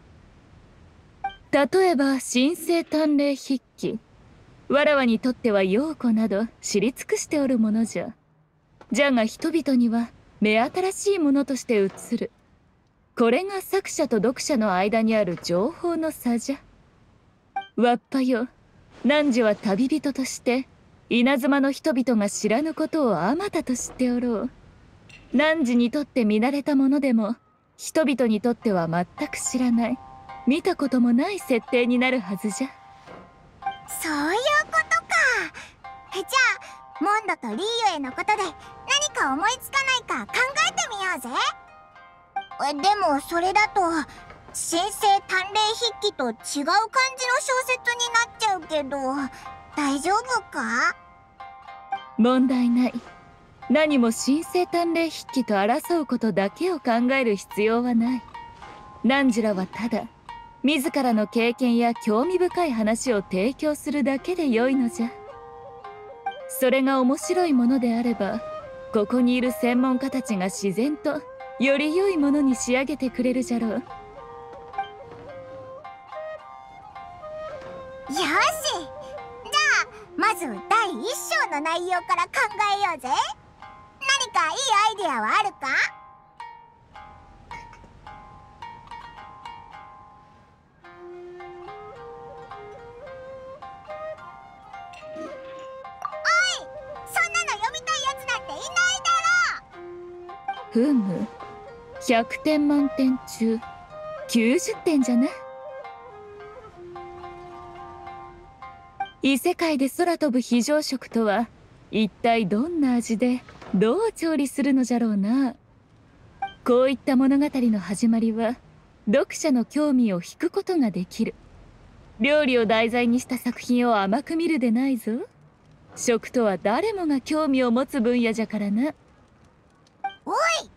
例えば新生誕礼筆記、わらわにとっては陽子など知り尽くしておるものじゃ。じゃが人々には目新しいものとして映る。これが作者と読者の間にある情報の差じゃ。わっぱよ、汝は旅人として稲妻の人々が知らぬことをあまたと知っておろう。汝にとって見慣れたものでも、人々にとっては全く知らない、見たこともない設定になるはずじゃ。 そういうことか。じゃあモンドとリーユエのことで何か思いつかないか考えてみようぜ。でもそれだと新生誕礼筆記と違う感じの小説になっちゃうけど、大丈夫か？ 問題ない。何も新生誕礼筆記と争うことだけを考える必要はない。汝らはただ自らの経験や興味深い話を提供するだけでよいのじゃ。それが面白いものであれば、ここにいる専門家たちが自然とより良いものに仕上げてくれるじゃろう。 よし、じゃあまず第1章の内容から考えようぜ。何かいいアイデアはあるか？おい、そんなの読みたいやつなんていないだろ。 ふむ、100点満点中90点じゃな。異世界で空飛ぶ非常食とは一体どんな味でどう調理するのじゃろうな。こういった物語の始まりは読者の興味を引くことができる。料理を題材にした作品を甘く見るでないぞ。食とは誰もが興味を持つ分野じゃからな。 おい、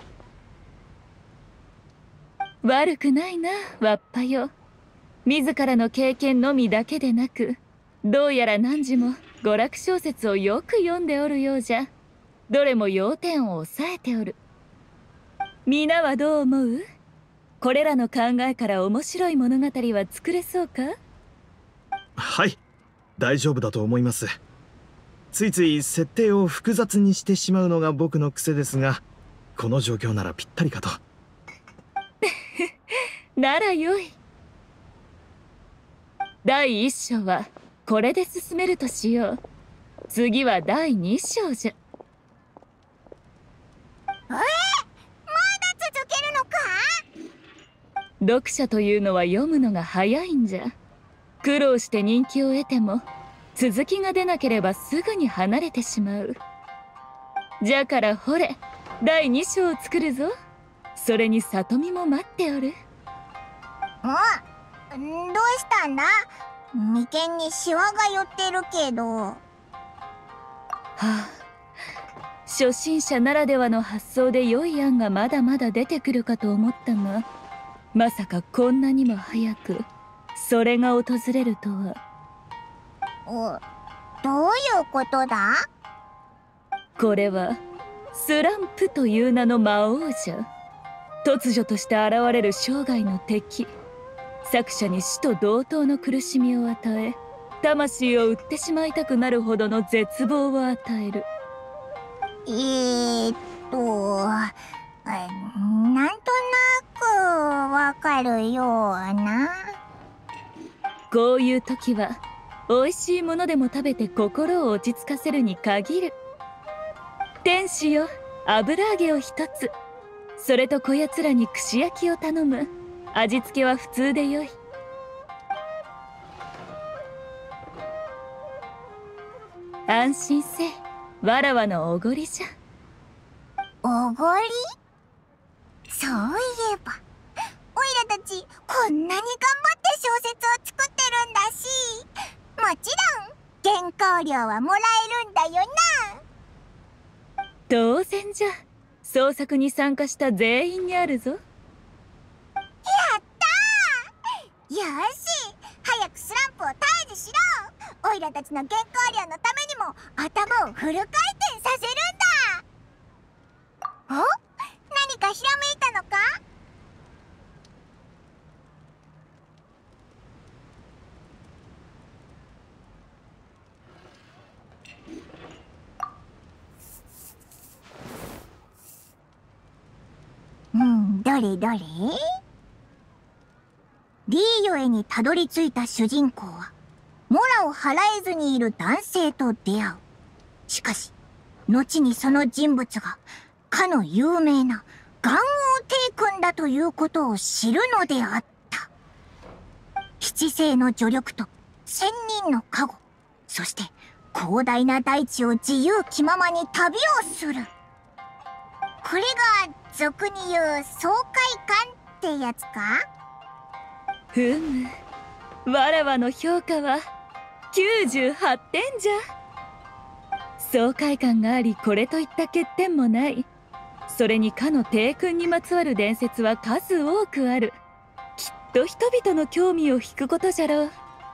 悪くないな、わっぱよ。自らの経験のみだけでなく、どうやら汝も娯楽小説をよく読んでおるようじゃ。どれも要点を抑えておる。皆はどう思う？これらの考えから面白い物語は作れそうか？ はい、大丈夫だと思います。ついつい設定を複雑にしてしまうのが僕の癖ですが、この状況ならぴったりかと。 ならよい。第1章はこれで進めるとしよう。次は第2章じゃ。 まだ続けるのか？ 読者というのは読むのが早いんじゃ。苦労して人気を得ても続きが出なければすぐに離れてしまう。じゃからほれ、第2章を作るぞ。 それに里美も待っておる。 どうしたんだ？眉間にシワが寄ってるけど。 はあ、初心者ならではの発想で良い案がまだまだ出てくるかと思ったが、まさかこんなにも早くそれが訪れるとは。 どういうことだ？ これはスランプという名の魔王じゃ。突如として現れる生涯の敵、作者に死と同等の苦しみを与え、魂を売ってしまいたくなるほどの絶望を与える。 なんとなくわかるような。 こういう時は美味しいものでも食べて心を落ち着かせるに限る。天使よ、油揚げを一つ、それとこやつらに串焼きを頼む。味付けは普通でよい。安心せい、わらわのおごりじゃ。 おごり？そういえばおいらたちこんなに頑張って小説を作ってるんだし、もちろん原稿料はもらえるんだよな。 当然じゃ。創作に参加した全員にあるぞ。 やったー！よし、早くスランプを退治しろ。おいらたちの原稿料のためにも頭をフル回転させるんだ。お？何かひらめいたのか？どれどれ？リーヨエにたどり着いた主人公はモラを払えずにいる男性と出会う。しかし後にその人物がかの有名な元王帝君だということを知るのであった。七星の助力と千人の加護、そして広大な大地を自由気ままに旅をする。これが俗に言う爽快感ってやつか？ ふむ、わらわの評価は98点じゃ。爽快感があり、これといった欠点もない。それにかの帝君にまつわる伝説は数多くある。きっと人々の興味を引くことじゃろう。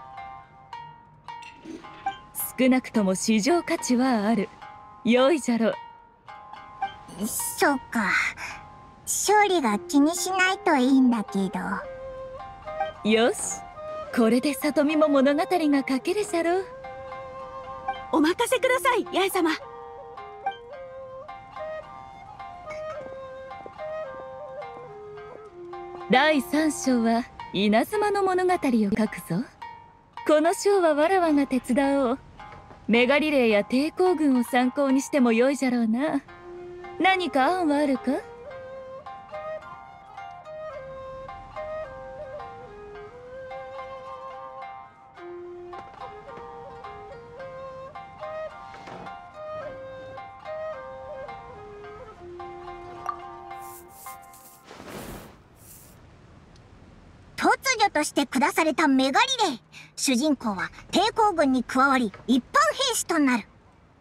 少なくとも市場価値はある。良いじゃろう。 そうか、勝利が気にしないといいんだけど。 よし、これで里見も物語が書けるじゃろう。 お任せください、八重様。 第3章は稲妻の物語を書くぞ。この章はわらわが手伝おう。メガリレーや抵抗軍を参考にしてもよいじゃろうな。何か案はあるか？ 突如として下されたメガリレー。主人公は抵抗軍に加わり一般兵士となる。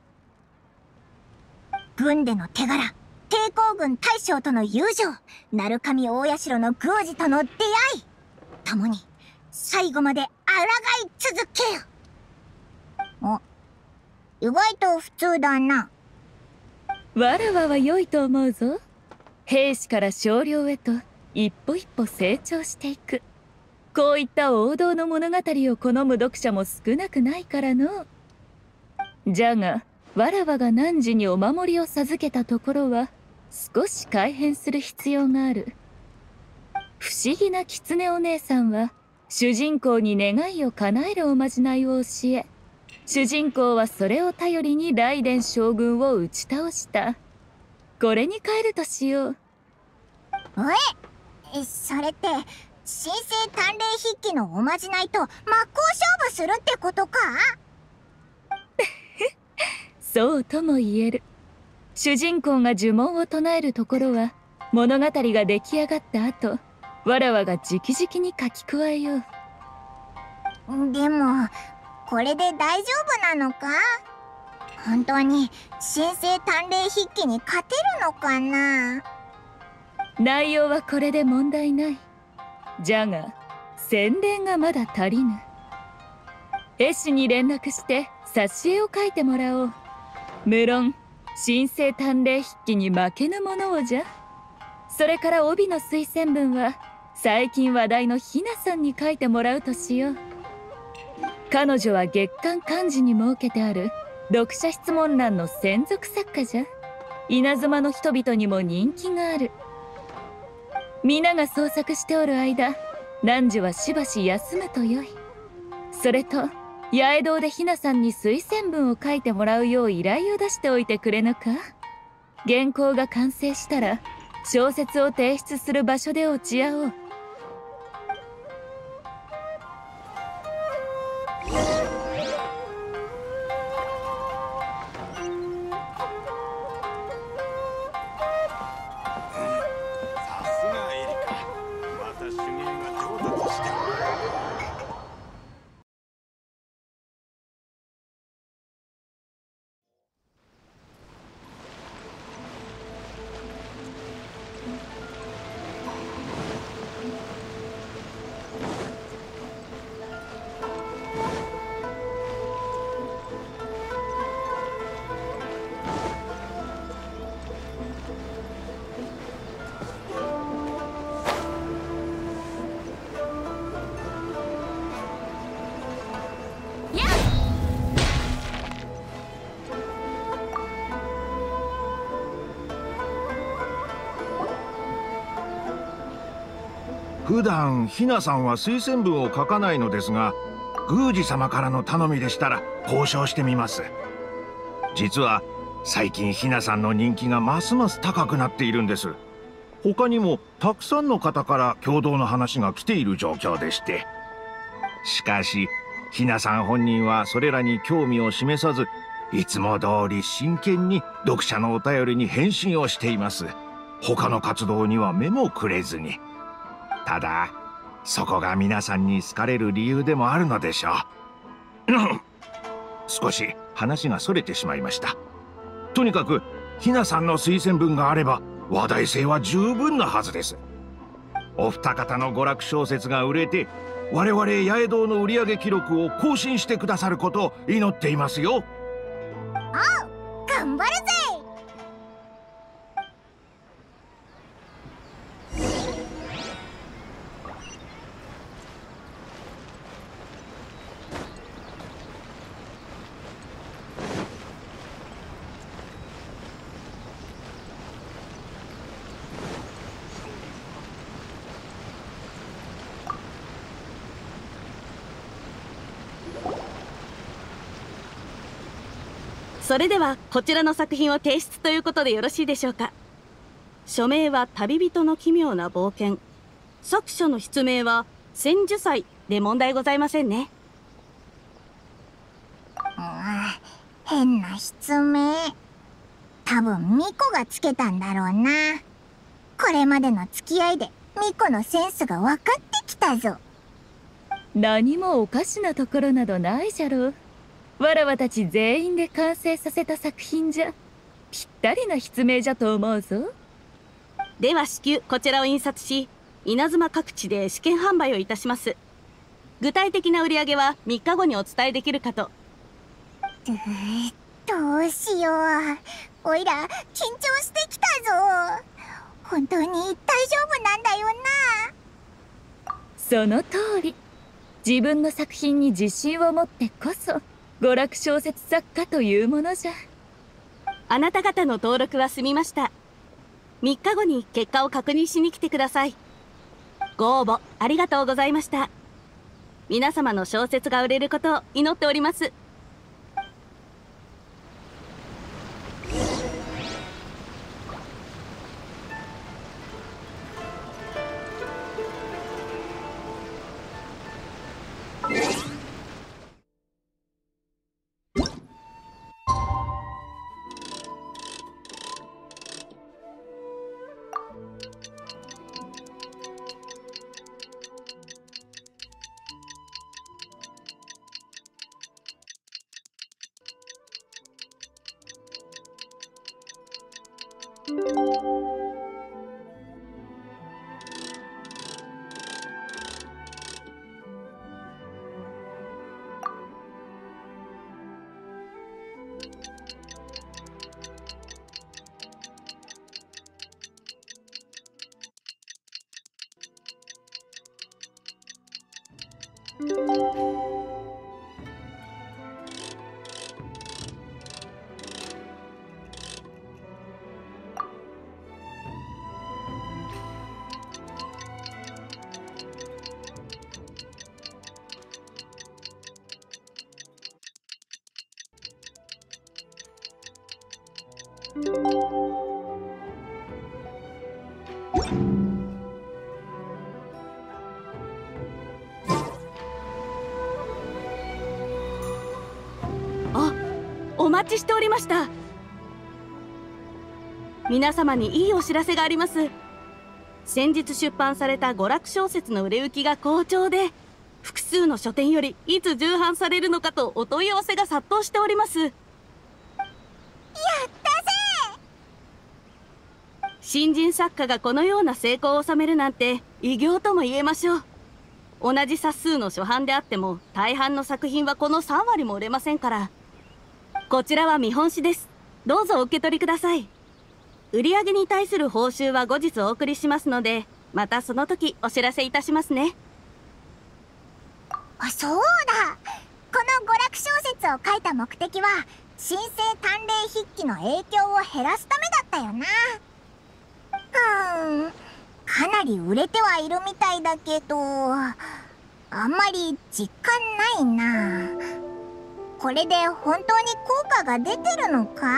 軍での手柄、抵抗軍大将との友情、鳴神大社の宮司との出会い、共に最後まで抗い続けよ。意外と普通だな。 わらわは良いと思うぞ。兵士から将領へと一歩一歩成長していく。こういった王道の物語を好む読者も少なくないからの。じゃがわらわが汝にお守りを授けたところは少し改変する必要がある。不思議な狐お姉さんは主人公に願いを叶えるおまじないを教え、主人公はそれを頼りに雷電将軍を打ち倒した。これに変えるとしよう。 それって神聖鍛錬筆記のおまじないと真っ向勝負するってことか？ そうとも言える。主人公が呪文を唱えるところは物語が出来上がった後、わらわが直々に書き加えよう。 でもこれで大丈夫なのか？本当に神聖鍛錬筆記に勝てるのかな？ 内容はこれで問題ない。じゃが宣伝がまだ足りぬ。絵師に連絡して挿絵を描いてもらおう。無論神聖鍛錬筆記に負けぬものをじゃ。それから帯の推薦文は最近話題のひなさんに書いてもらうとしよう。彼女は月刊漢字に設けてある読者質問欄の専属作家じゃ。稲妻の人々にも人気がある。皆が創作しておる間、汝はしばし休むとよい。それと八重堂でひなさんに推薦文を書いてもらうよう依頼を出しておいてくれぬか。原稿が完成したら小説を提出する場所で落ち合おう。 さすがエリカ、また手芸が上達してる。 普段ひなさんは推薦文を書かないのですが、宮司様からの頼みでしたら交渉してみます。実は最近ひなさんの人気がますます高くなっているんです。他にもたくさんの方から共同の話が来ている状況でして。しかしひなさん本人はそれらに興味を示さず、いつも通り真剣に読者のお便りに返信をしています。他の活動には目もくれずに。ただそこが皆さんに好かれる理由でもあるのでしょう。少し話がそれてしまいました。とにかくひなさんの推薦文があれば話題性は十分なはずです。お二方の娯楽小説が売れて、我々八重堂の売上記録を更新してくださることを祈っていますよ。 おう、頑張るぜ。 それではこちらの作品を提出ということでよろしいでしょうか。署名は旅人の奇妙な冒険。作者の筆名は千寿祭で問題ございませんね。 変な筆名。多分ミコがつけたんだろうな。これまでの付き合いでミコのセンスが分かってきたぞ。 何もおかしなところなどないじゃろう。わらわたち全員で完成させた作品じゃ。ぴったりな筆名じゃと思うぞ。 では至急こちらを印刷し、稲妻各地で試験販売をいたします。具体的な売り上げは3日後にお伝えできるかと。 どうしよう。おいら緊張してきたぞ。本当に大丈夫なんだよな。 その通り。自分の作品に自信を持ってこそ娯楽小説作家というものじゃ。 あなた方の登録は済みました。3日後に結果を確認しに来てください。ご応募ありがとうございました。皆様の小説が売れることを祈っております。 お待ちしておりました。皆様にいいお知らせがあります。先日出版された娯楽小説の売れ行きが好調で、複数の書店よりいつ重版されるのかとお問い合わせが殺到しております。やったぜ！新人作家がこのような成功を収めるなんて偉業とも言えましょう。同じ冊数の初版であっても大半の作品はこの3割も売れませんから。こちらは見本紙です。どうぞお受け取りください。売上に対する報酬は後日お送りしますので、またその時お知らせいたしますね。 あ、そうだ。この娯楽小説を書いた目的は新生鍛錬筆記の影響を減らすためだったよな。かなり売れてはいるみたいだけど、あんまり実感ないな。これで本当に効果が出てるのか？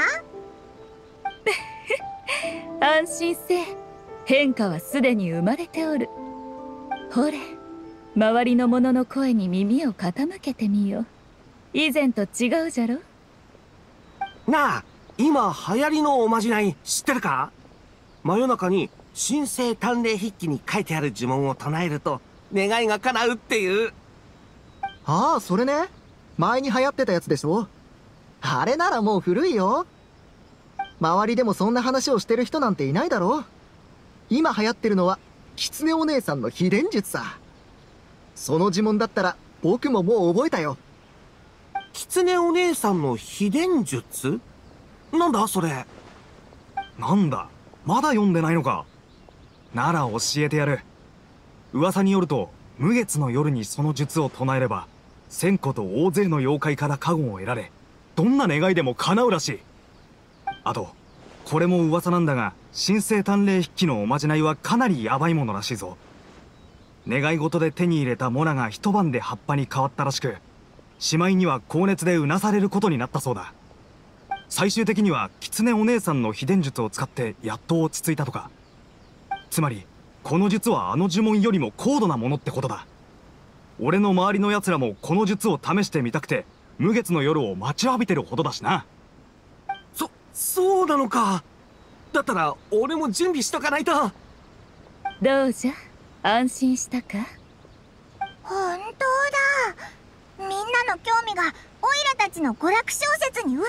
安心せえ。変化はすでに生まれておる。ほれ、周りの者の声に耳を傾けてみよう。以前と違うじゃろ。 なあ、今流行りのおまじない知ってるか？真夜中に新生鍛錬筆記に書いてある呪文を唱えると願いが叶うっていう。 ああ、それね。前に流行ってたやつでしょ。あれならもう古いよ。周りでもそんな話をしてる人なんていないだろ。今流行ってるのは狐お姉さんの秘伝術さ。その呪文だったら僕ももう覚えたよ。 狐お姉さんの秘伝術？なんだそれ。 なんだ、まだ読んでないのか。なら教えてやる。噂によると無月の夜にその術を唱えれば1000個と大勢の妖怪から加護を得られ、どんな願いでも叶うらしい。あとこれも噂なんだが、新生鍛錬筆記のおまじないはかなりヤバいものらしいぞ。願い事で手に入れたモナが一晩で葉っぱに変わったらしく、しまいには高熱でうなされることになったそうだ。最終的には狐お姉さんの秘伝術を使ってやっと落ち着いたとか。つまりこの術はあの呪文よりも高度なものってことだ。俺の周りの奴らもこの術を試してみたくて無月の夜を待ちわびてるほどだしな。 そうなのか。だったら俺も準備しとかないと。 どうじゃ、安心したか？ 本当だ。みんなの興味がオイラたちの娯楽小説に移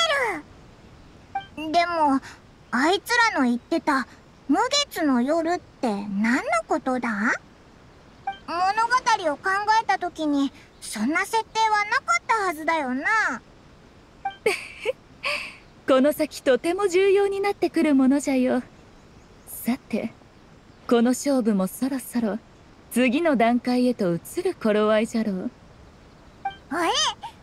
ってる。でもあいつらの言ってた無月の夜って何のことだ？物語を考えた時にそんな設定はなかったはずだよな。 この先とても重要になってくるものじゃよ。さて、この勝負もそろそろ次の段階へと移る頃合いじゃろう。 次の段階なんか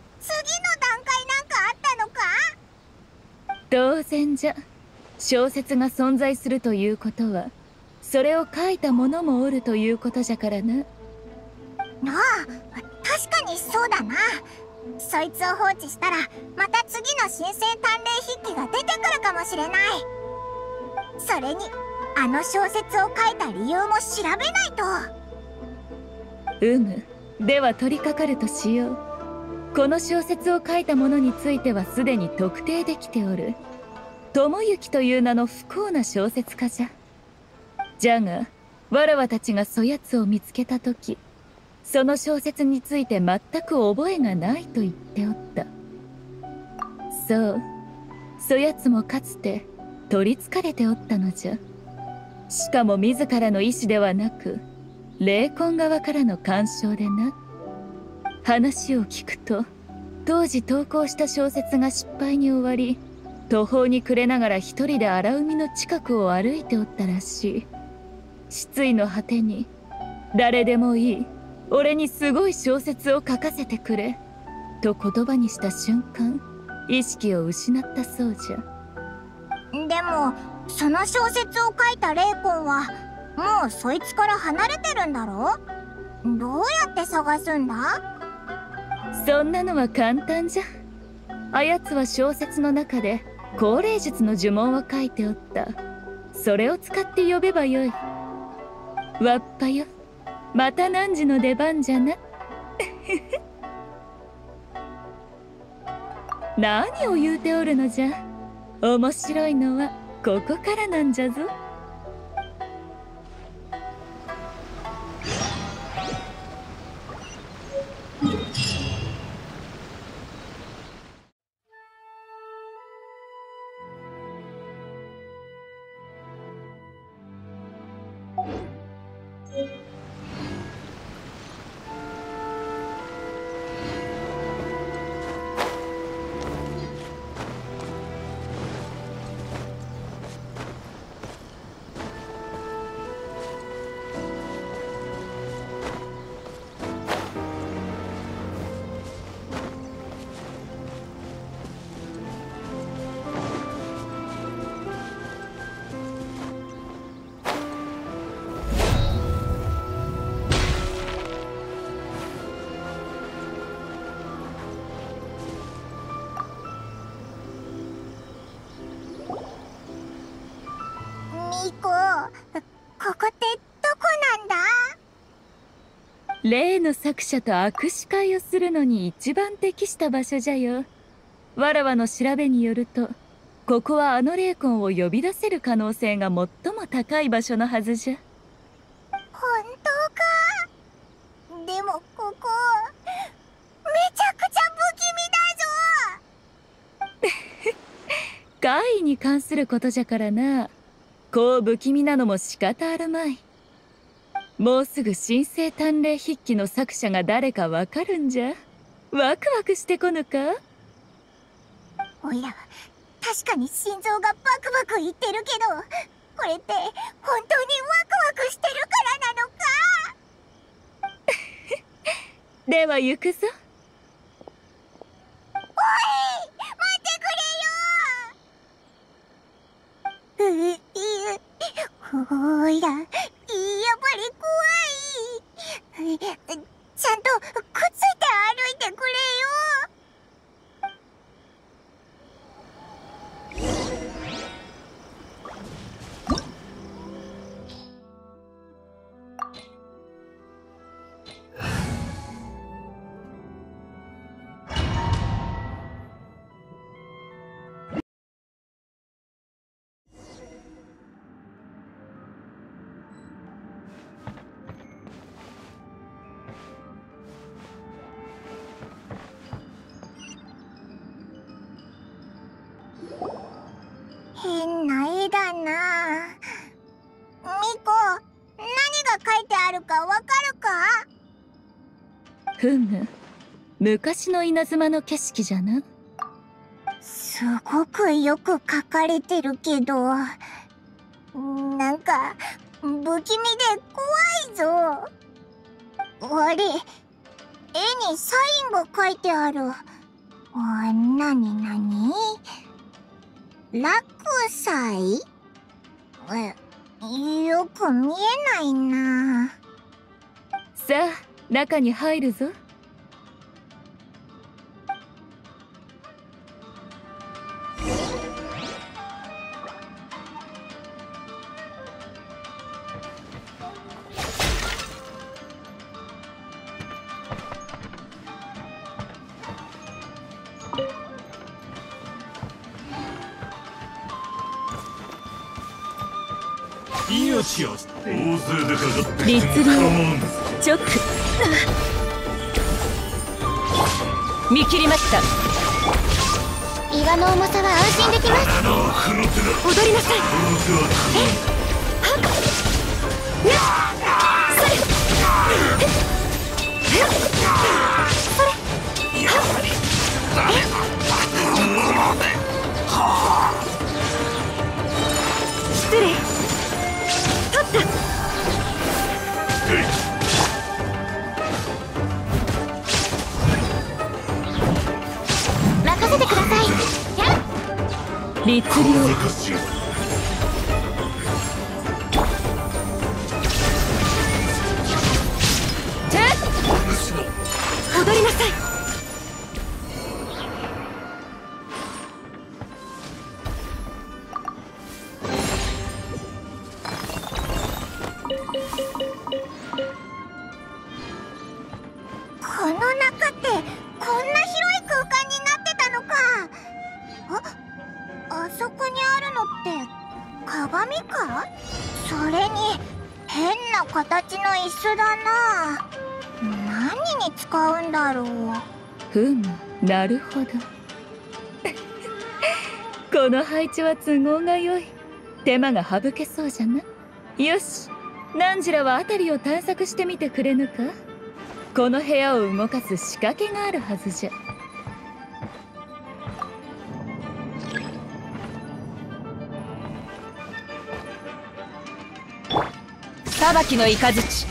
あったのか？ 当然じゃ。小説が存在するということはそれを書いた者もおるということじゃからな。 ああ、確かにそうだな。そいつを放置したらまた次の新生鍛錬筆記が出てくるかもしれない。それにあの小説を書いた理由も調べないと。 では取り掛かるとしよう。この小説を書いた者についてはすでに特定できておる。智之という名の不幸な小説家じゃ。じゃがわらわたちがそやつを見つけた時、その小説について全く覚えがないと言っておった。そう、そやつもかつて取りつかれておったのじゃ。しかも自らの意志ではなく霊魂側からの干渉でな。話を聞くと当時投稿した小説が失敗に終わり、途方に暮れながら一人で荒海の近くを歩いておったらしい。失意の果てに誰でもいい、 俺にすごい小説を書かせてくれと言葉にした瞬間、意識を失ったそうじゃ。 でもその小説を書いた霊魂はもうそいつから離れてるんだろ。どうやって探すんだ？ そんなのは簡単じゃ。あやつは小説の中で高齢術の呪文を書いておった。それを使って呼べばよい。わっぱよ、また汝の出番じゃな。何を言うておるのじゃ。面白いのはここからなんじゃぞ。 ここってどこなんだ？ 例の作者と握手会をするのに一番適した場所じゃよ。わらわの調べによると、ここはあの霊魂を呼び出せる可能性が最も高い場所のはずじゃ。 本当か？でもここめちゃくちゃ不気味だぞ。 怪異に関することじゃからな。こう不気味なのも仕方あるまい。もうすぐ神聖探霊筆記の作者が誰かわかるんじゃ。ワクワクしてこぬか？ おいら確かに心臓がバクバクいってるけど、これって本当にワクワクしてるからなのか？ では行くぞ。 おい、待ってくれよ。ほら、やっぱり怖い。ちゃんとくっついて歩いてくれよ。変な絵だな。ミコ、何が書いてあるかわかるか？ ふむ、昔の稲妻の景色じゃな。 すごくよく描かれてるけど、なんか不気味で怖いぞ。あれ、絵にサインが書いてある。なに落斎？よく見えないな。 さあ、中に入るぞ。 命を大勢でかかって律令直見切りました。 岩の重さは安心できます。踊りなさい。 失礼。取った。 律令。 踊りなさい。 この中ってこんな広い空間になってたのか。あそこにあるのって鏡か。それに変な形の椅子だな。何に使うんだろう。 ふむ、なるほど。この配置は都合が良い。手間が省けそうじゃな。よし、ナンジラは辺りを探索してみてくれぬか。この部屋を動かす仕掛けがあるはずじゃ。裁きの雷。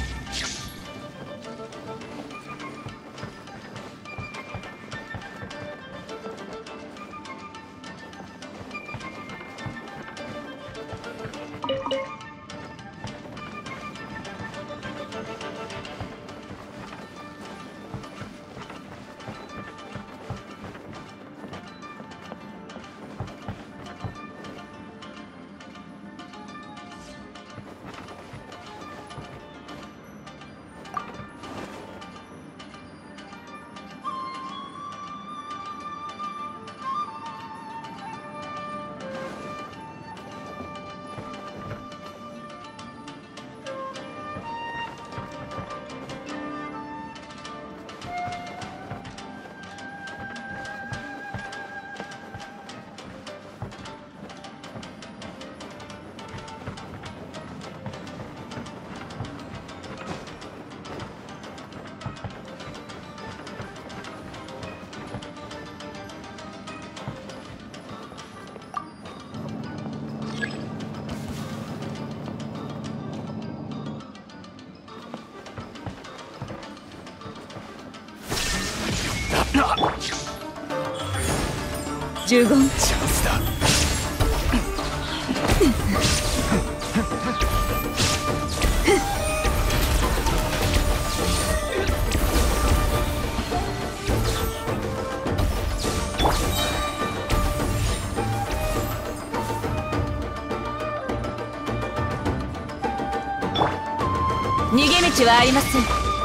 呪言。チャンスだ。逃げ道はありません。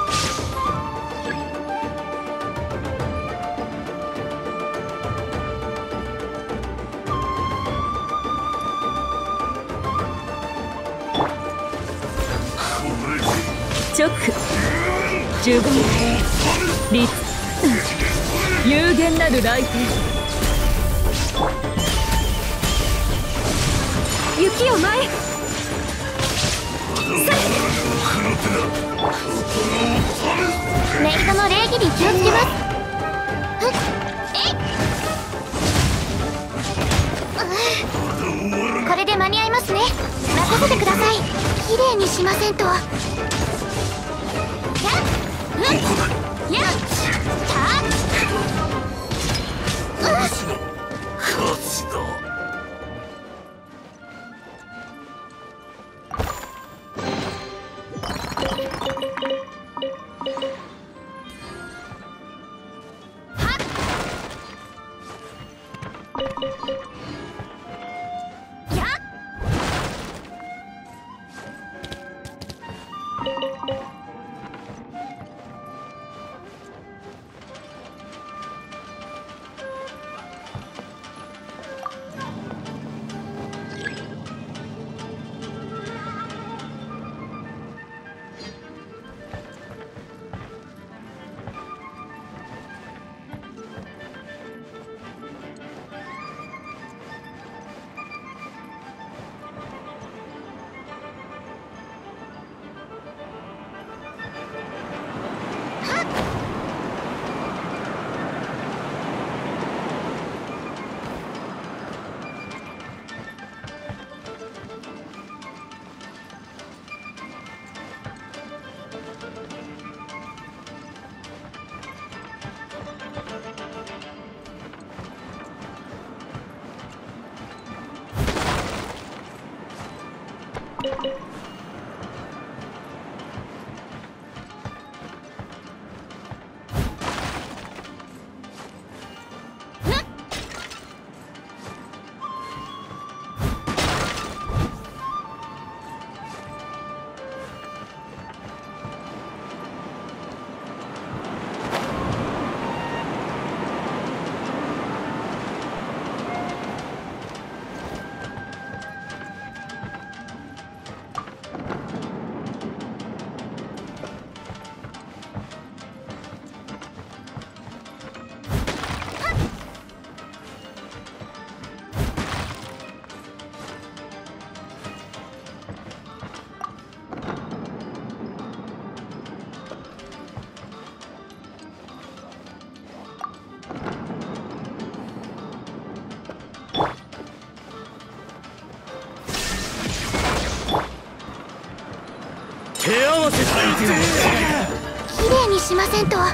直呪言律有限なる来天。 雪を前へ。 メイドの礼儀に気をつけます。これで間に合いますね。任せてください。綺麗にしませんと。 きれいにしませんと。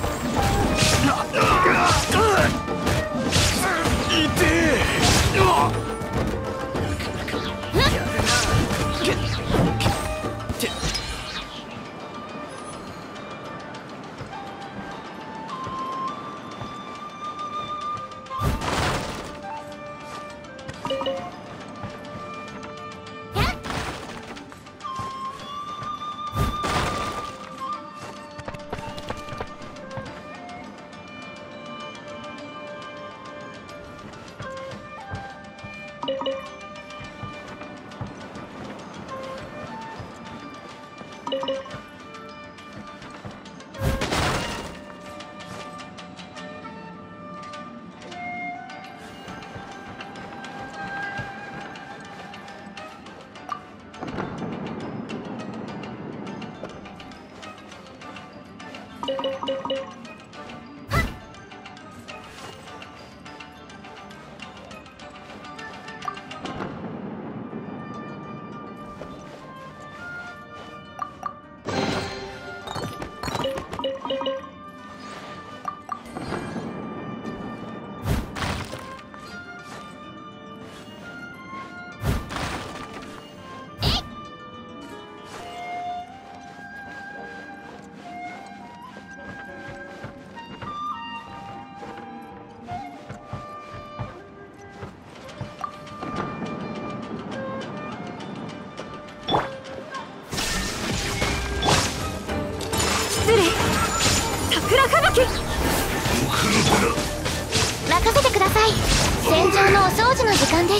任せてください。戦場のお掃除の時間です。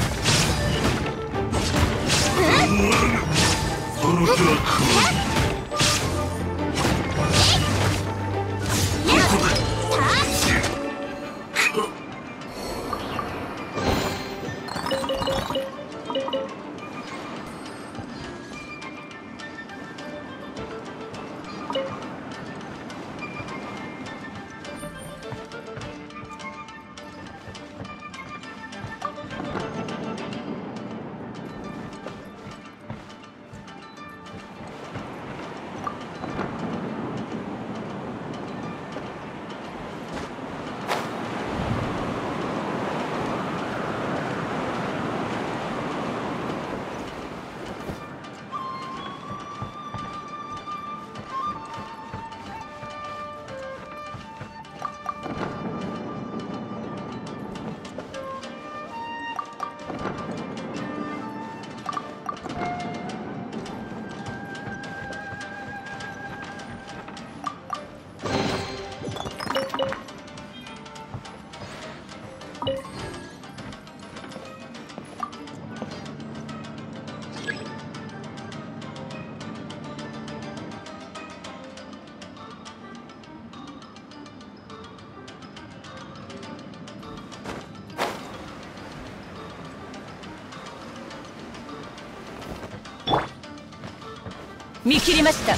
見切りました。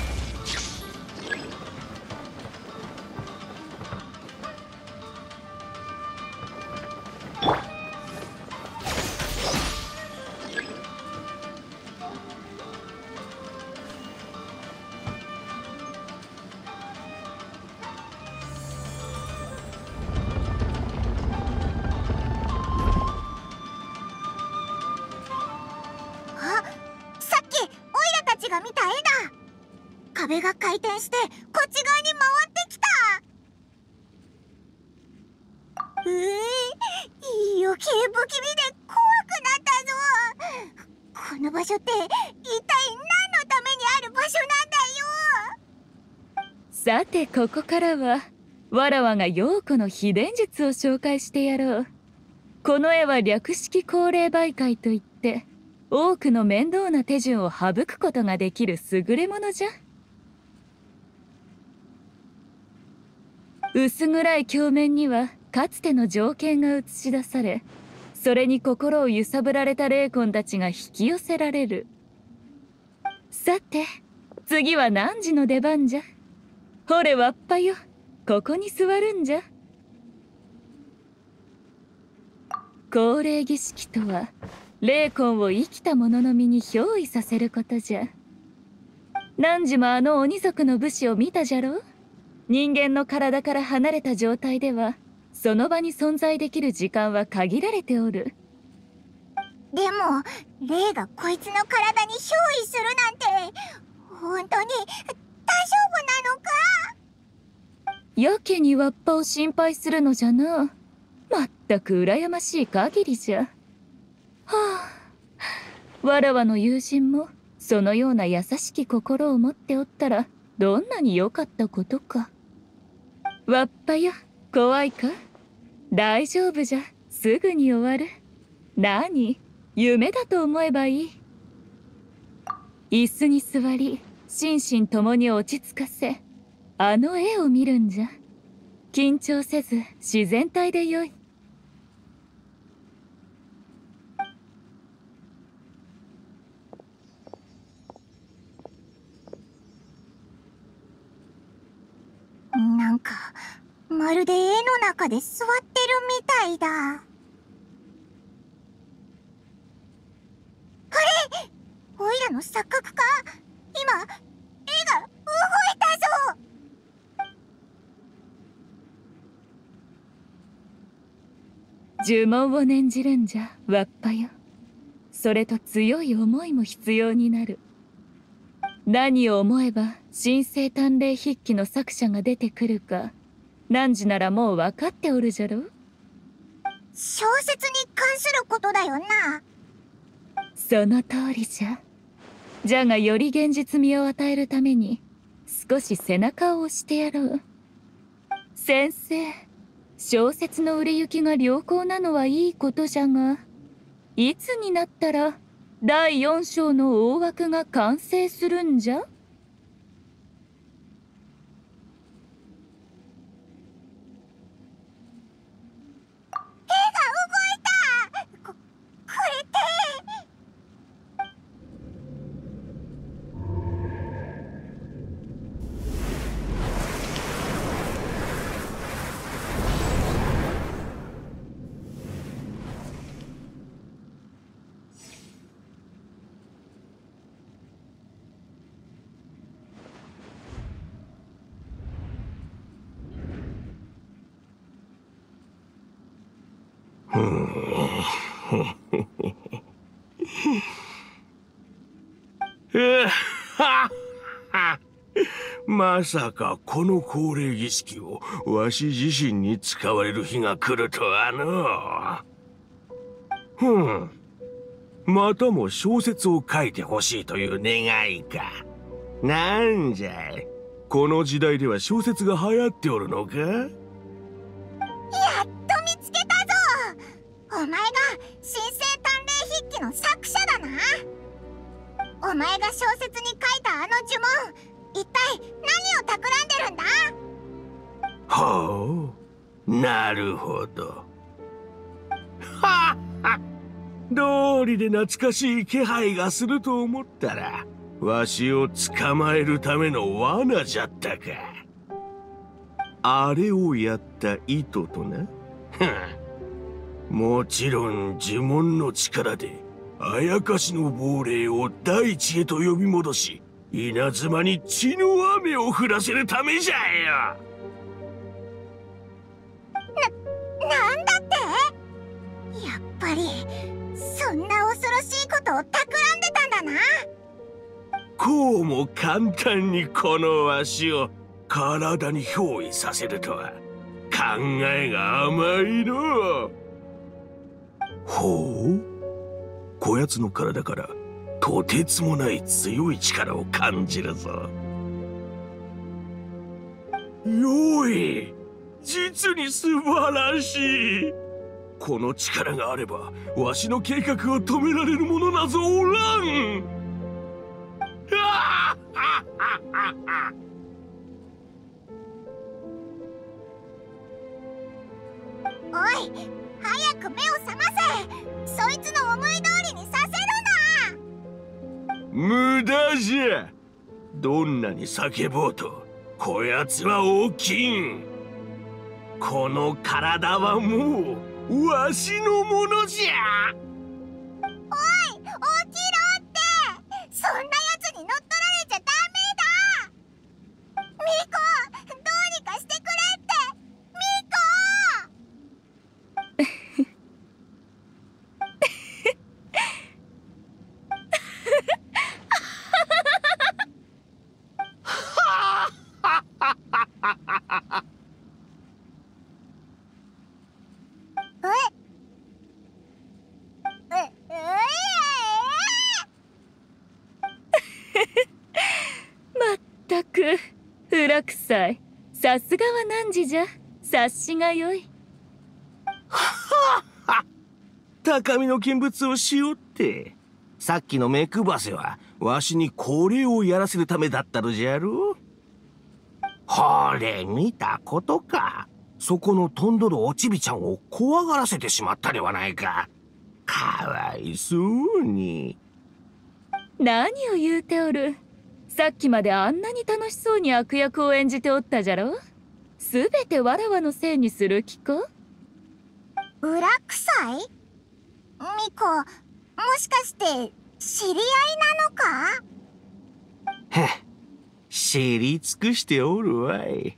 壁が回転してこっち側に回ってきた。余計不気味で怖くなったぞ。この場所って一体何のためにある場所なんだよ。 さてここからはわらわが陽子の秘伝術を紹介してやろう。この絵は略式高齢媒介といって多くの面倒な手順を省くことができる優れものじゃ。薄暗い鏡面にはかつての情景が映し出され、それに心を揺さぶられた霊魂たちが引き寄せられる。さて次は汝の出番じゃ。ほれわっぱよ、ここに座るんじゃ。高齢儀式とは霊魂を生きた者の身に憑依させることじゃ。 汝もあの鬼族の武士を見たじゃろう。人間の体から離れた状態ではその場に存在できる時間は限られておる。 でも霊がこいつの体に憑依するなんて本当に大丈夫なのか？ やけにわっぱを心配するのじゃな。まったく羨ましい限りじゃ。はあ、わらわの友人もそのような優しき心を持っておったらどんなに良かったことか。わっぱよ、怖いか？大丈夫じゃ、すぐに終わる。何、夢だと思えばいい。椅子に座り、心身ともに落ち着かせ、あの絵を見るんじゃ。緊張せず自然体でよい。 なんかまるで絵の中で座ってるみたいだ。あれ、オイラの錯覚か？今絵が動いたぞ。 呪文を念じるんじゃ、わっぱよ。それと強い思いも必要になる。何を思えば神聖鍛錬筆記の作者が出てくるか、汝ならもう分かっておるじゃろう。 小説に関することだよな。 その通りじゃ。じゃがより現実味を与えるために少し背中を押してやろう。先生、小説の売れ行きが良好なのはいいことじゃが、いつになったら第4章の大枠が完成するんじゃ？ まさかこの降霊儀式をわし自身に使われる日が来るとはの。またも小説を書いてほしいという願いか。なんじゃい、この時代では小説が流行っておるのか？ やっと見つけたぞ。お前が神聖鍛錬筆記の作者だな。お前が小説に書いたあの呪文、一体何を企んでるんだ？ ほう、なるほど。はっはっ、道理で懐かしい気配がすると思ったら、わしを捕まえるための罠じゃったか。あれをやった意図とな。もちろん呪文の力であやかしの亡霊を大地へと呼び戻し、稲妻に血の雨を降らせるためじゃよ。 なんだって？やっぱりそんな恐ろしいことを企んでたんだな。 こうも簡単にこのわしを体に憑依させるとは考えが甘いの。ほう、こやつの体からとてつもない強い力を感じるぞ。よい、実に素晴らしい。この力があればわしの計画を止められる者なぞおらん。 おい、早く目を覚ませ。そいつの思い通りにさせるな。 無駄じゃ。どんなに叫ぼうとこやつは大きん。この体はもうわしのものじゃ。 おい、起きろって。そんなやつに乗っ取られちゃダメだ。 裏臭い。さすがは汝じゃ。察しがよい。 高みの見物をしよって。さっきの目配せはわしにこれをやらせるためだったのじゃろう。ほれ見たことか。そこのとんどるおちびちゃんを怖がらせてしまったではないか。かわいそうに。 何を言うておる。さっきまであんなに楽しそうに悪役を演じておったじゃろ。すべてわらわのせいにする気か。 裏臭い？ミコ、もしかして知り合いなのか？ へっ、知り尽くしておるわい。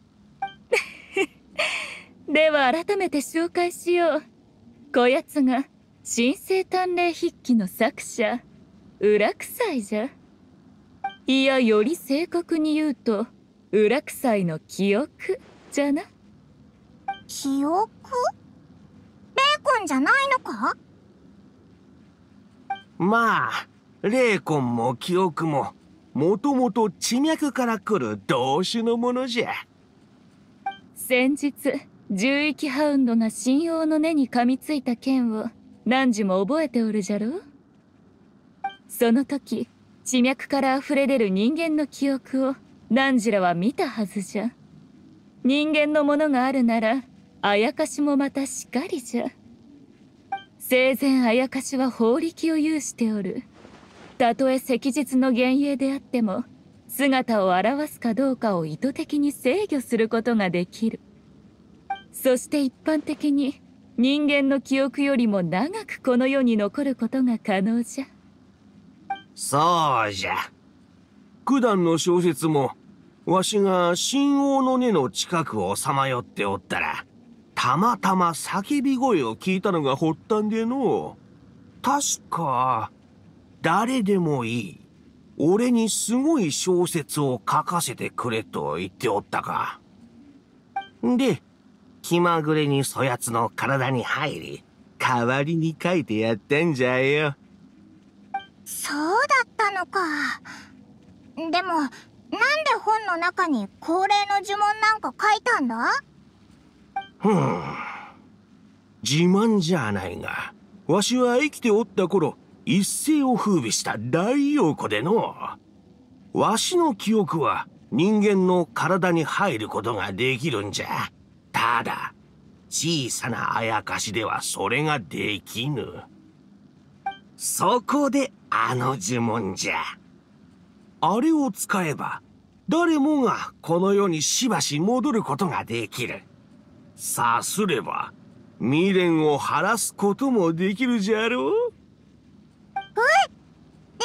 では改めて紹介しよう。こやつが神聖鍛錬筆記の作者、裏臭いじゃ。いや、より正確に言うと裏臭いの記憶じゃな。 記憶？ベーコンじゃないのか？ まあ霊魂も記憶ももともと地脈から来る同種のものじゃ。 先日獣域ハウンドが神王の根に噛みついた件を汝も覚えておるじゃろう。その時地脈から溢れ出る人間の記憶を汝らは見たはずじゃ。人間のものがあるならあやかしもまたしかりじゃ。生前あやかしは法力を有しておる。たとえ昔日の幻影であっても姿を現すかどうかを意図的に制御することができる。そして一般的に人間の記憶よりも長くこの世に残ることが可能じゃ。 そうじゃ。九段の小説もわしが神王の根の近くをさまよっておったらたまたま叫び声を聞いたのが発端での。確か誰でもいい、俺にすごい小説を書かせてくれと言っておったか。で気まぐれにそやつの体に入り代わりに書いてやったんじゃよ。 そうだったのか。でもなんで本の中に恒例の呪文なんか書いたんだ？ 自慢じゃないが、わしは生きておった頃一世を風靡した大陽子での。わしの記憶は人間の体に入ることができるんじゃ。ただ小さなあやかしではそれができぬ。そこであの呪文じゃ。あれを使えば誰もがこの世にしばし戻ることができる。さすれば未練を晴らすこともできるじゃろう。 で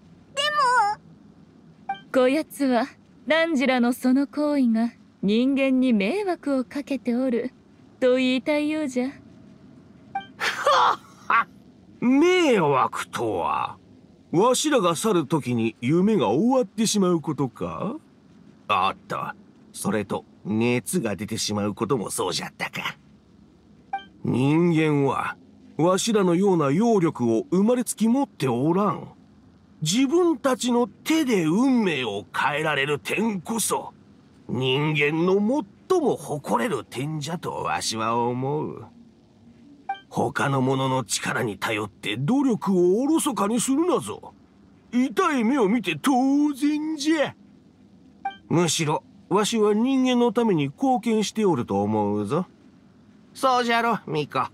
もこやつは汝らのその行為が人間に迷惑をかけておると言いたいようじゃ。 はっは、迷惑とはわしらが去る時に夢が終わってしまうことか。あった、それと熱が出てしまうこともそうじゃったか。人間はわしらのような妖力を生まれつき持っておらん。自分たちの手で運命を変えられる点こそ人間の最も誇れる点じゃとわしは思う。他の者の力に頼って努力をおろそかにするなぞ。痛い目を見て当然じゃ。むしろわしは人間のために貢献しておると思うぞ。そうじゃろミコ。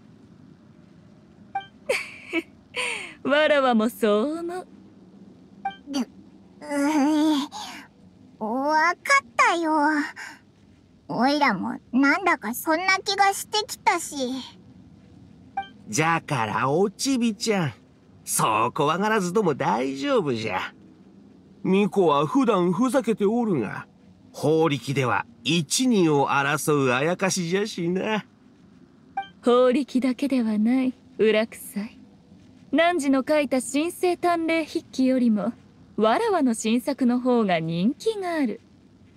わらわもそう思う。 わかったよ。おいらもなんだかそんな気がしてきたし。 じゃからおちびちゃん、そう怖がらずとも大丈夫じゃ。ミコは普段ふざけておるが法力では一二を争うあやかしじゃしな。 法力だけではない裏臭い。汝の書いた神聖鍛錬筆記よりもわらわの新作の方が人気がある。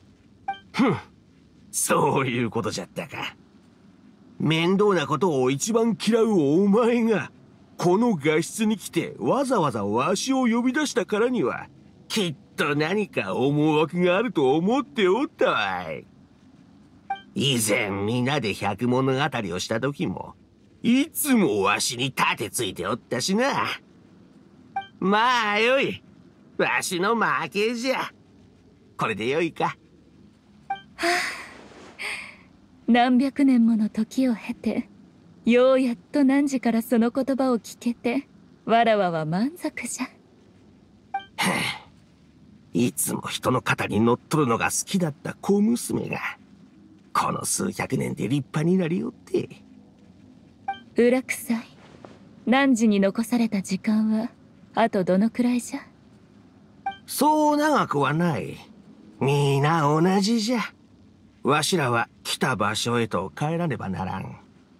そういうことじゃったか。面倒なことを一番嫌うお前がこの画室に来てわざわざわしを呼び出したからにはきっと何か思惑があると思っておったわい。以前皆で百物語をした時もいつもわしに立てついておったしな。まあよい、わしの負けじゃ。これでよいか。 何百年もの時を経て、ようやっと汝からその言葉を聞けて、わらわは満足じゃ。 いつも人の肩に乗っ取るのが好きだった小娘がこの数百年で立派になりおって。 裏臭い。汝に残された時間はあとどのくらいじゃ？ そう長くはない。みんな同じじゃ。わしらは来た場所へと帰らねばならん。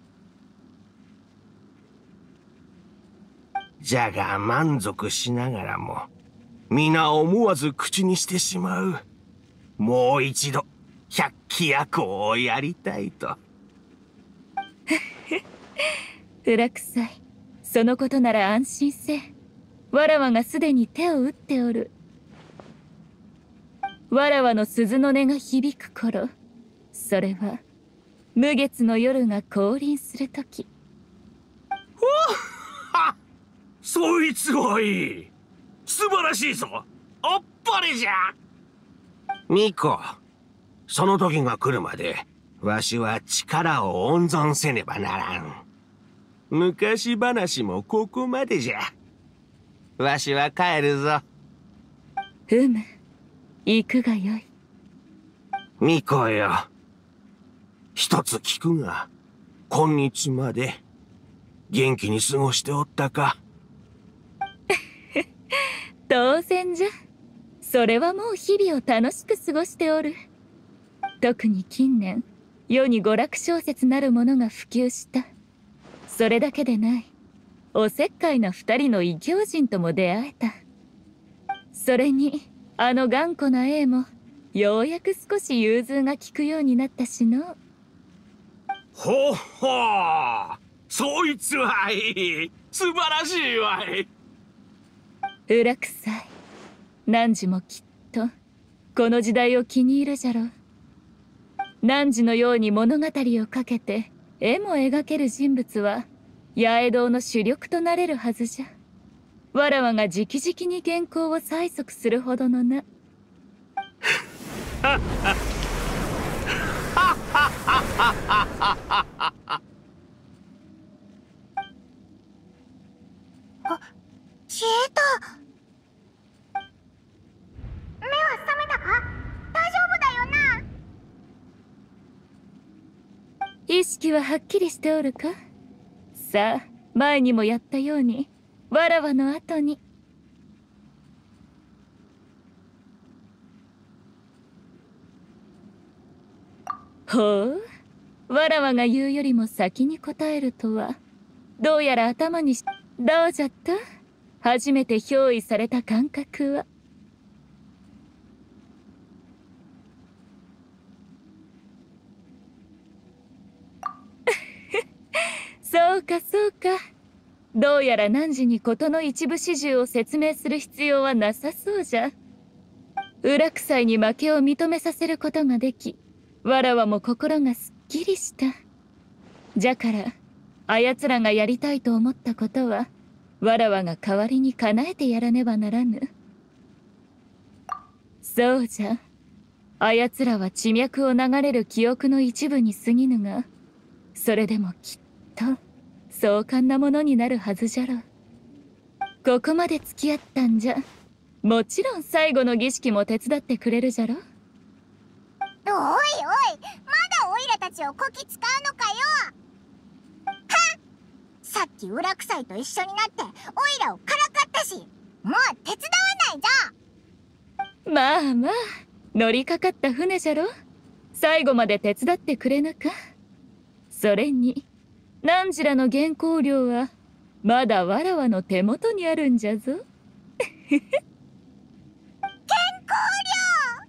じゃが満足しながらも皆思わず口にしてしまう。もう一度百鬼夜行をやりたいと。 裏臭い。そのことなら安心せ。わらわがすでに手を打っておる。わらわの鈴の音が響く頃、それは無月の夜が降臨するとき。 そいつはいい。素晴らしいぞ。あっぱれじゃ。ミコ、その時が来るまでわしは力を温存せねばならん。昔話もここまでじゃ。わしは帰るぞ。 行くがよい。 ミコよ、一つ聞くが、今日まで元気に過ごしておったか？ 当然じゃ。それはもう日々を楽しく過ごしておる。特に近年、世に娯楽小説なるものが普及した。それだけでない。おせっかいな二人の異教人とも出会えた。それに、あの頑固な英も、ようやく少し融通が利くようになったしの。 ほっほー、そいつはいい。素晴らしいわい。 裏臭い。汝もきっとこの時代を気に入るじゃろう。汝のように物語をかけて絵も描ける人物は八重堂の主力となれるはずじゃ。わらわが直々に原稿を催促するほどのな。 消えた。目は覚めたか？大丈夫だよな？ 意識ははっきりしておるか？さあ、前にもやったようにわらわの後に。ほう、わらわが言うよりも先に答えるとは。どうやら頭にどうじゃった？初めて憑依された感覚は。そうかそうか。どうやら汝に事の一部始終を説明する必要はなさそうじゃ。裏臭いに負けを認めさせることができ、わらわも心がすっきりした。じゃからあやつらがやりたいと思ったことはわらわが代わりに叶えてやらねばならぬ。そうじゃ。あやつらは地脈を流れる記憶の一部に過ぎぬが、それでもきっと壮観なものになるはずじゃろう。ここまで付き合ったんじゃ、もちろん最後の儀式も手伝ってくれるじゃろ。 おいおい、まだオイラたちをこき使うのかよ。はっ、さっき裏臭いと一緒になってオイラをからかったし、もう手伝わないじゃ。 まあまあ、乗りかかった船じゃろ。最後まで手伝ってくれぬか。それに汝らの原稿料はまだわらわの手元にあるんじゃぞ。 原稿料。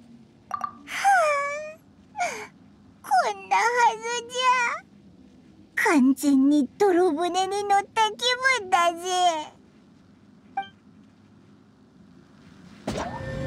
こんなはずじゃ。完全に泥船に乗った気分だぜ。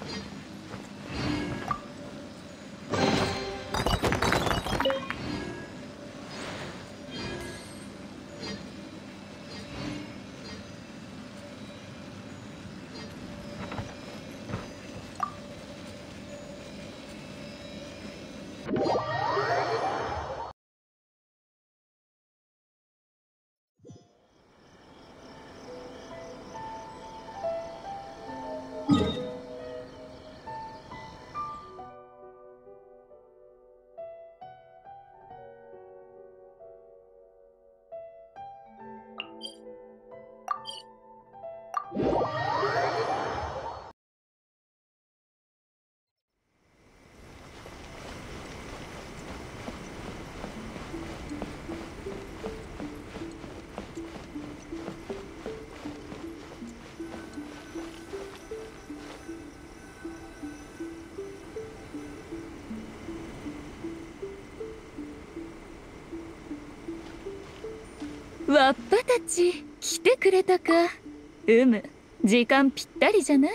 わっぱたち来てくれたか。時間ぴったりじゃな。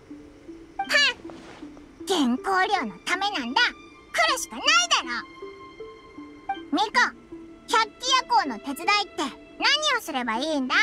原稿料のためなんだ。来るしかないだろ。ミコ、百鬼夜行の手伝いって何をすればいいんだ。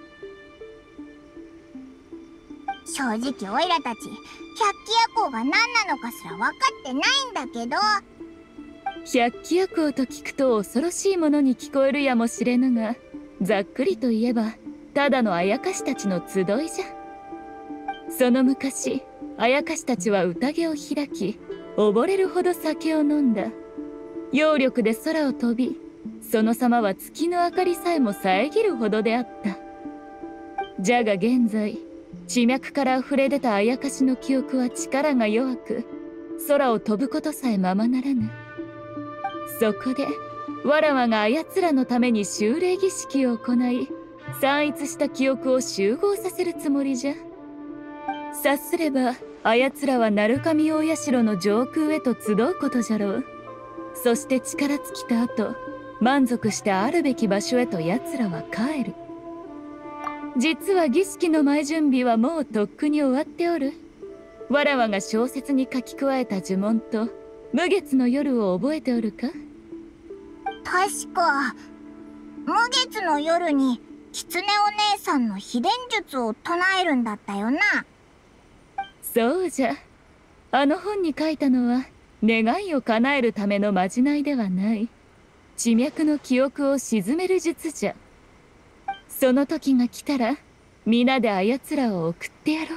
正直オイラたち百鬼夜行が何なのかすら分かってないんだけど。 百鬼夜行と聞くと恐ろしいものに聞こえるやもしれぬが、ざっくりと言えばただのあやかしたちの集いじゃ。その昔、あやかしたちは宴を開き、溺れるほど酒を飲んだ。揚力で空を飛び、その様は月の明かりさえも遮るほどであった。じゃが現在、地脈から溢れ出たあやかしの記憶は力が弱く、空を飛ぶことさえままならぬ。そこでわらわがあやつらのために修礼儀式を行い、散逸した記憶を集合させるつもりじゃ。察すればあやつらは鳴神大社の上空へと集うことじゃろう。そして力尽きた後、満足してあるべき場所へとやつらは帰る。実は儀式の前準備はもうとっくに終わっておる。わらわが小説に書き加えた呪文と無月の夜を覚えておるか。 確か無月の夜に狐お姉さんの秘伝術を唱えるんだったよな。 そうじゃ。あの本に書いたのは願いを叶えるためのまじないではない、地脈の記憶を鎮める術じゃ。その時が来たら皆であやつらを送ってやろ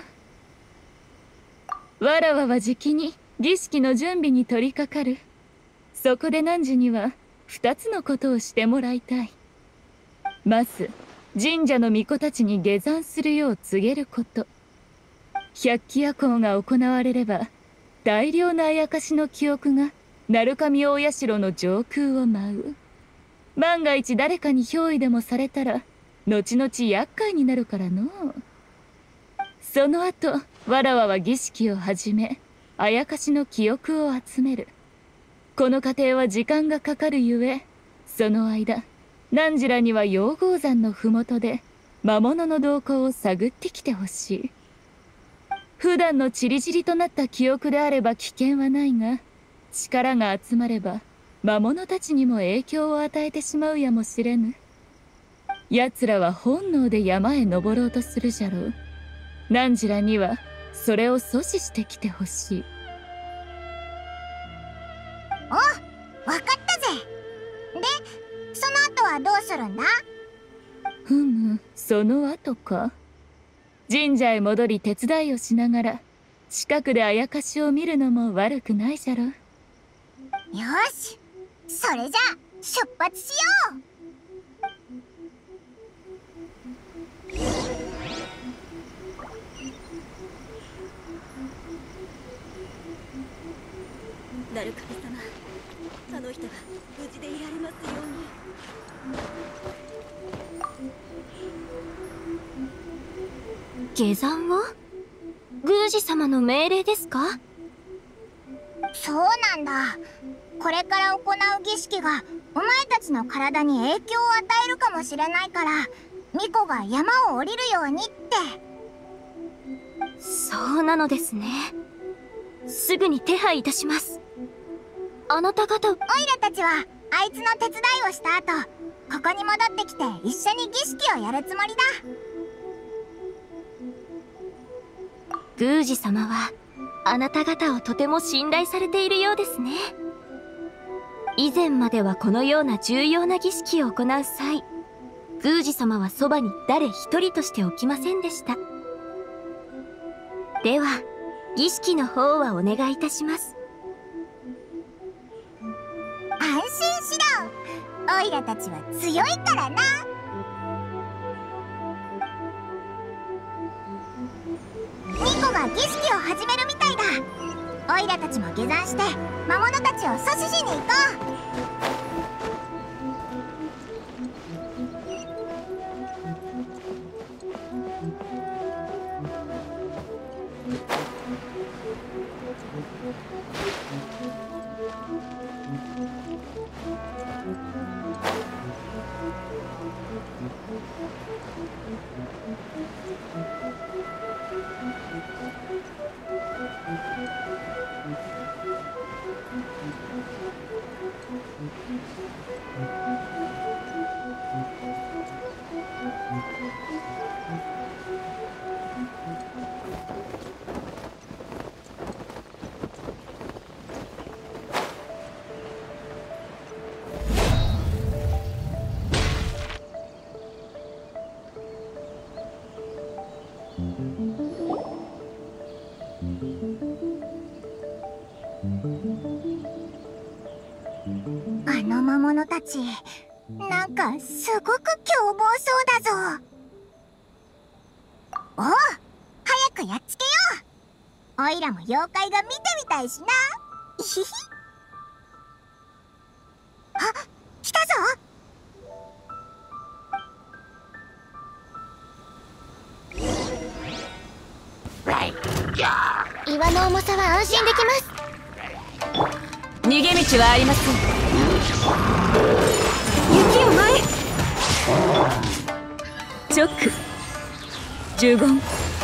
う。わらわはじきに儀式の準備に取り掛かる。そこで汝には2つのことをしてもらいたい。まず神社の巫女たちに下山するよう告げること。百鬼夜行が行われれば大量のあやかしの記憶が鳴神大社の上空を舞う。万が一誰かに憑依でもされたら後々厄介になるからのう。その後わらわは儀式を始め、あやかしの記憶を集める。この過程は時間がかかるゆえ、その間汝らには陽号山の麓で魔物の動向を探ってきてほしい。普段のチリチリとなった記憶であれば危険はないが、力が集まれば魔物たちにも影響を与えてしまうやもしれぬ。奴らは本能で山へ登ろうとするじゃろう。汝らにはそれを阻止してきてほしい。 お、わかったぜ。で、その後はどうするんだ？ その後か。神社へ戻り手伝いをしながら近くであやかしを見るのも悪くないじゃろ。 よし、それじゃあ出発しよう。 鳴神様、あの人が無事でいられますように。 下山を？宮司様の命令ですか？ そうなんだ。これから行う儀式がお前たちの体に影響を与えるかもしれないから、巫女が山を降りるようにって。 そうなのですね。 すぐに手配いたします。あなた方。 オイラたちはあいつの手伝いをした後、ここに戻ってきて一緒に儀式をやるつもりだ。 宮司様はあなた方をとても信頼されているようですね。以前まではこのような重要な儀式を行う際、宮司様はそばに誰一人としておきませんでした。では儀式の方はお願いいたします。 安心しろ、オイラたちは強いからな。ニコが儀式を始めるみたいだ。オイラたちも下山して魔物たちを阻止しに行こう。あの魔物たち、なんかすごく凶暴そうだぞ。おう、早くやっつけよう。オイラも妖怪が見てみたいしな。イヒヒ。あ、来たぞ。 岩の重さは安心できます。 逃げ道はありません。 雪を前。 チョック、呪言。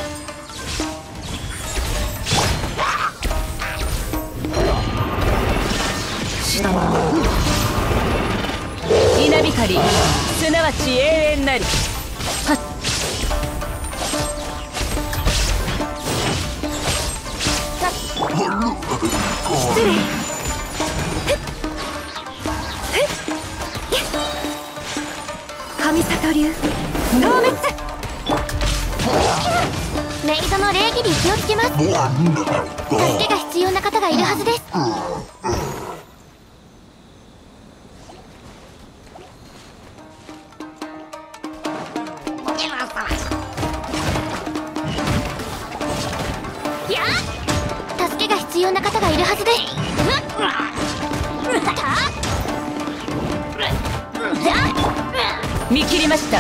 稲光、すなわち永遠なり。はっ。 失礼。神里流消滅。メイドの礼儀に気をつけます。助けが必要な方がいるはずです。助けが必要な方がいるはずです。 見切りました。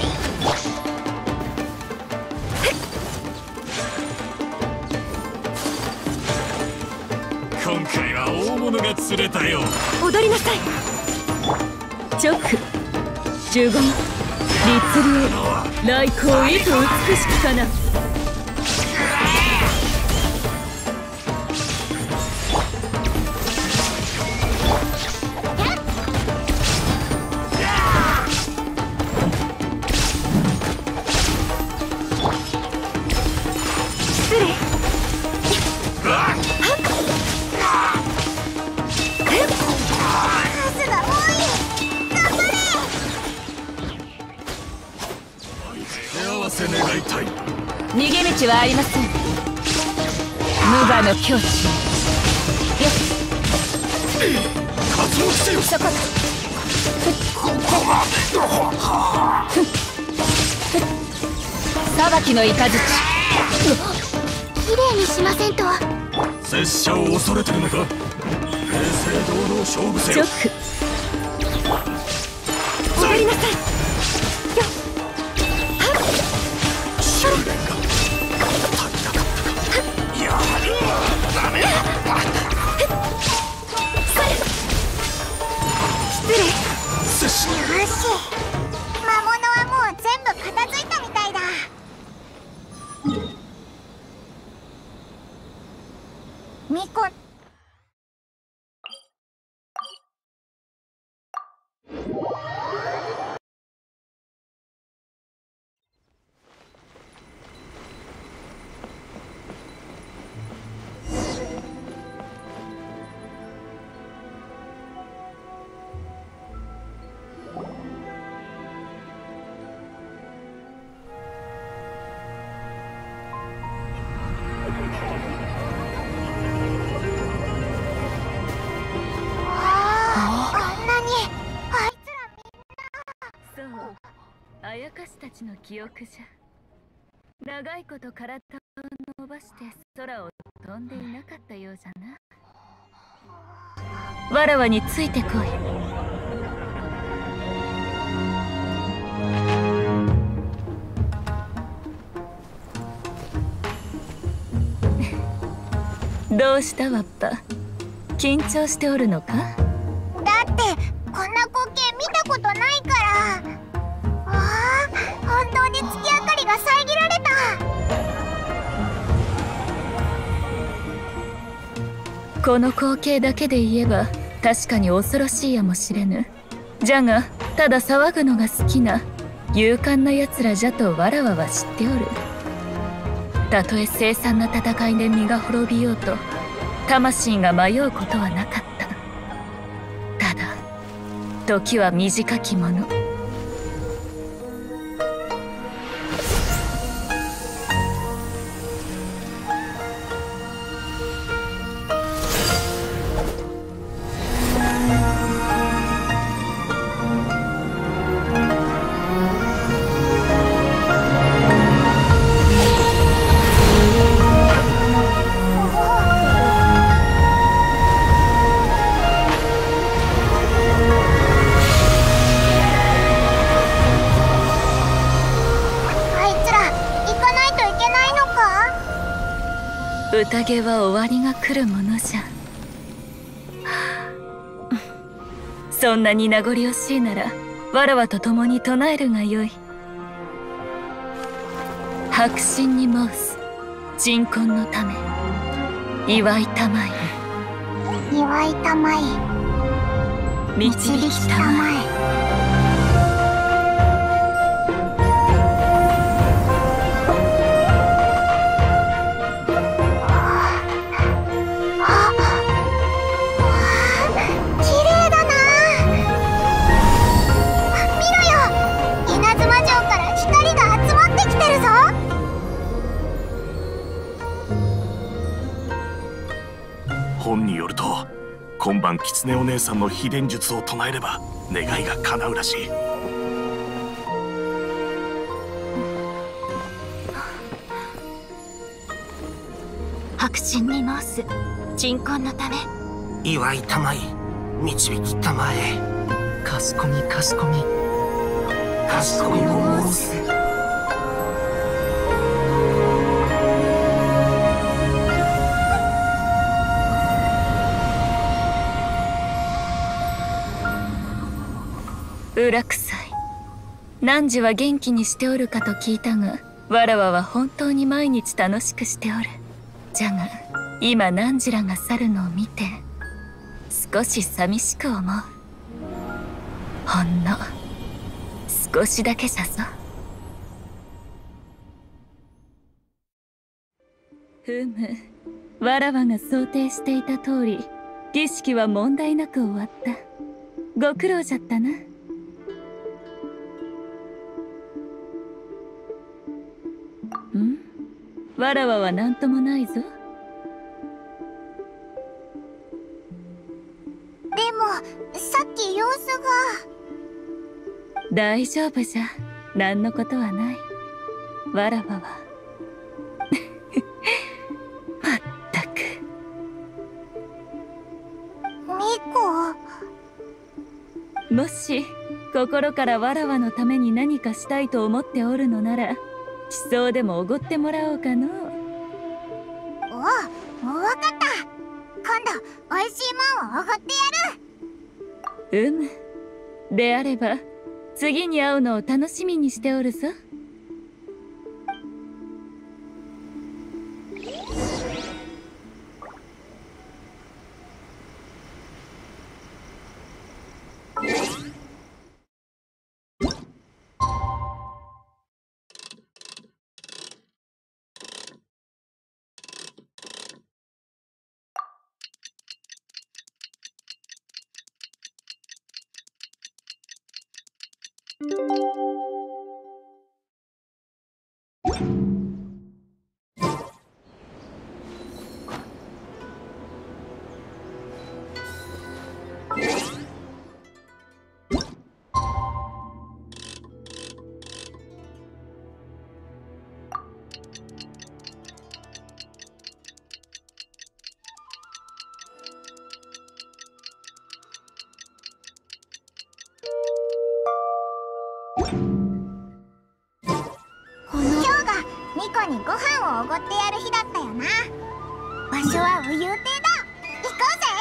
今回は大物が釣れたよ。 踊りなさい。 チョック、呪言、律令、来光、意図美しきかな。逃げ道はありません。無我の境地。よっ。そこだ。裁きの雷。 綺麗にしませんと。 拙者を恐れてるのか。平成堂々勝負せよ。 チョック。 踊りなさい。 修練が足りなかったか。やダメだ。 失礼。よし、魔物はもう全部片付いたみたいだ。 ミコ。 あやかしたちの記憶じゃ。長いこと体を伸ばして空を飛んでいなかったようじゃな。わらわについてこい。どうしたわっぱ、緊張しておるのか？ だってこんな光景見たことないから。本当に月明かりが遮られた。この光景だけで言えば確かに恐ろしいやもしれぬ。じゃがただ騒ぐのが好きな勇敢な奴らじゃとわらわは知っておる。たとえ凄惨な戦いで身が滅びようと魂が迷うことはなかった。ただ時は短きもの。宴は終わりが来るものじゃ。そんなに名残惜しいならわらわと共に唱えるがよい。白心に申す鎮魂のため、祝いたまえ。 祝いたまえ、 導きたまえ。 本によると今晩狐お姉さんの秘伝術を唱えれば願いが叶うらしい。 白心に申す鎮魂のため、 祝いたまえ、導きたまえ。 かしこみかしこみ、 かしこみも申す。 裏臭い。汝は元気にしておるかと聞いたが、わらわは本当に毎日楽しくしておる。じゃが今汝らが去るのを見て少し寂しく思う。ほんの少しだけじゃぞ。ふむ、わらわが想定していた通り儀式は問題なく終わった。ご苦労じゃったな。わらわは何ともないぞ。でもさっき様子が。 大丈夫じゃ、何のことはない。わらわはまったく。 ミコ、 もし心からわらわのために何かしたいと思っておるのなら、地層でもおごってもらおうかのう。 おう、わかった。今度おいしいもんをおごってやる。 であれば次に会うのを楽しみにしておるぞ。 今日がニコにご飯をおごってやる日だったよな。場所は浮遊亭だ。行こうぜ。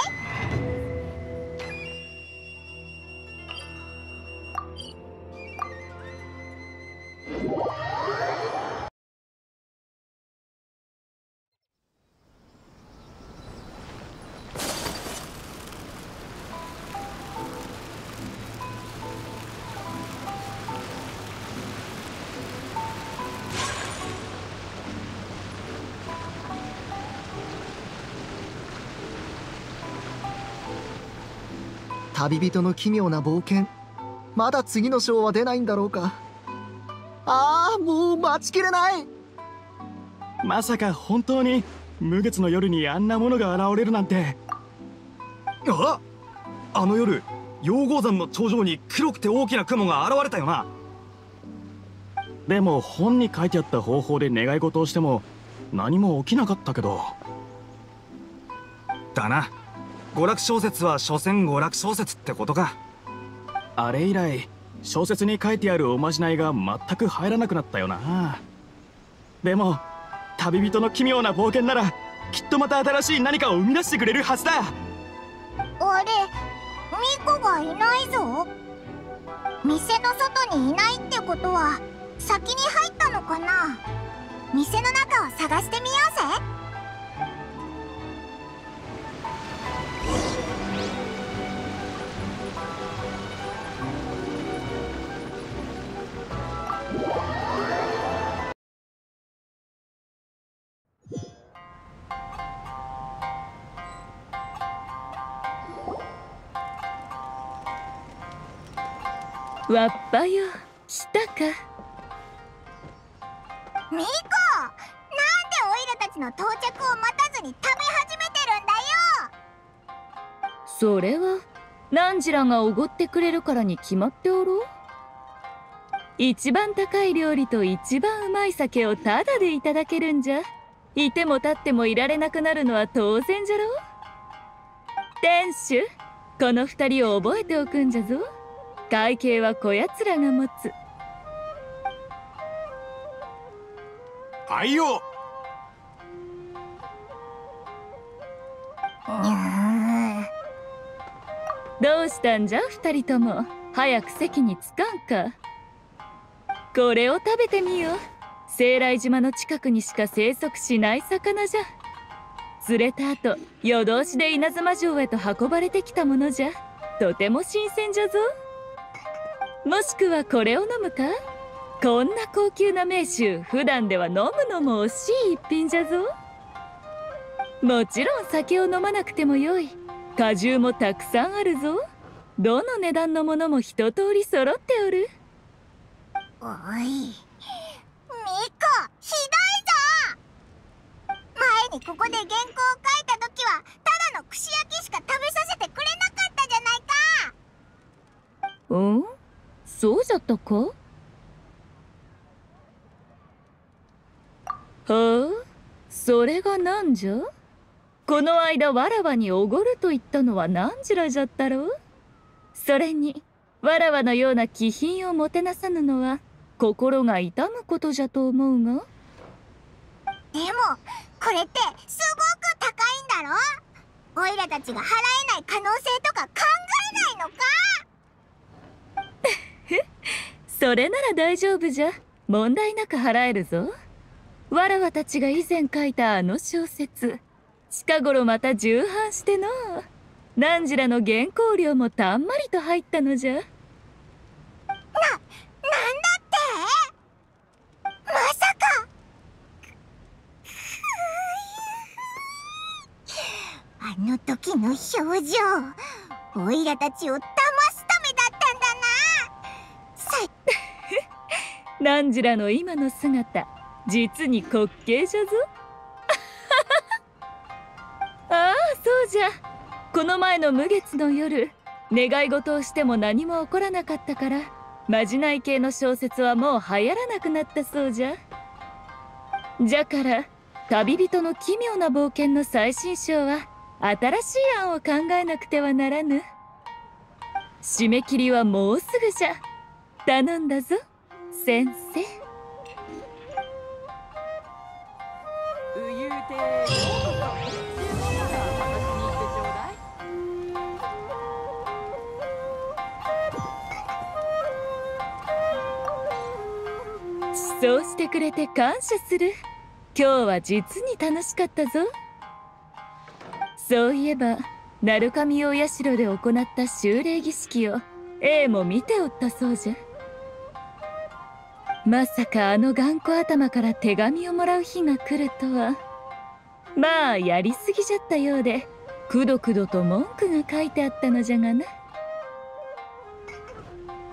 旅人の奇妙な冒険、まだ次の章は出ないんだろうか。もう待ちきれない。 まさか本当に無月の夜にあんなものが現れるなんて。あの夜、陽光山の頂上に黒くて大きな雲が現れたよな。でも本に書いてあった方法で願い事をしても何も起きなかったけど。だな。娯楽小説は所詮娯楽小説ってことか。あれ以来小説に書いてあるおまじないが全く入らなくなったよな。でも旅人の奇妙な冒険ならきっとまた新しい何かを生み出してくれるはずだ。 あれ、ミコがいないぞ。店の外にいないってことは先に入ったのかな。店の中を探してみようぜ。 わっぱよ、来たか。 ミコ、なんでオイラたちの到着を待たずに食べ始めてるんだよ。 それはナンジラがおごってくれるからに決まっておろう。一番高い料理と一番うまい酒をタダでいただけるんじゃ。いても立ってもいられなくなるのは当然じゃろ。店主、この二人を覚えておくんじゃぞ。会計はこやつらが持つ。 はいよ。 どうしたんじゃ二人とも。早く席に着かんか。これを食べてみよう。西来島の近くにしか生息しない魚じゃ。釣れた後夜通しで稲妻城へと運ばれてきたものじゃ。とても新鮮じゃぞ。もしくはこれを飲むか。こんな高級な名酒、普段では飲むのも惜しい一品じゃぞ。もちろん酒を飲まなくてもよい。果汁もたくさんあるぞ。どの値段のものも一通り揃っておる。 おい、ミコ、ひどいぞ。前にここで原稿を書いた時はただの串焼きしか食べさせてくれなかったじゃないか。 うん？そうじゃったか？はあ、それがなんじゃ？この間わらわにおごると言ったのは何時らじゃったろう？それにわらわのような気品をもてなさぬのは心が痛むことじゃと思うが。 でもこれってすごく高いんだろ。オイラたちが払えない可能性とか考えないのか？ それなら大丈夫じゃ。問題なく払えるぞ。わらわたちが以前書いたあの小説、近頃また重版してのナンジラの原稿料もたんまりと入ったのじゃ。 なんだってまさか。あの時の表情、オイラたちを騙すためだったんだな。さっ汝らの今の姿、実に滑稽じゃぞ。ああ、そうじゃ。この前の無月の夜、願い事をしても何も起こらなかったから、まじない系の小説はもう流行らなくなったそうじゃ。じゃから旅人の奇妙な冒険の最新章は新しい案を考えなくてはならぬ。締め切りはもうすぐじゃ。頼んだぞ先生。そうしてくれて感謝する。今日は実に楽しかったぞ。そういえば鳴神大社で行った修礼儀式を A も見ておったそうじゃ。まさかあの頑固頭から手紙をもらう日が来るとは。まあやりすぎじゃったようで、くどくどと文句が書いてあったのじゃがな。は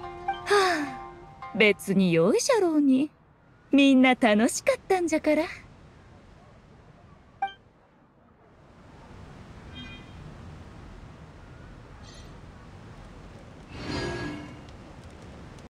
あ、別に良いじゃろうに。みんな楽しかったんじゃから。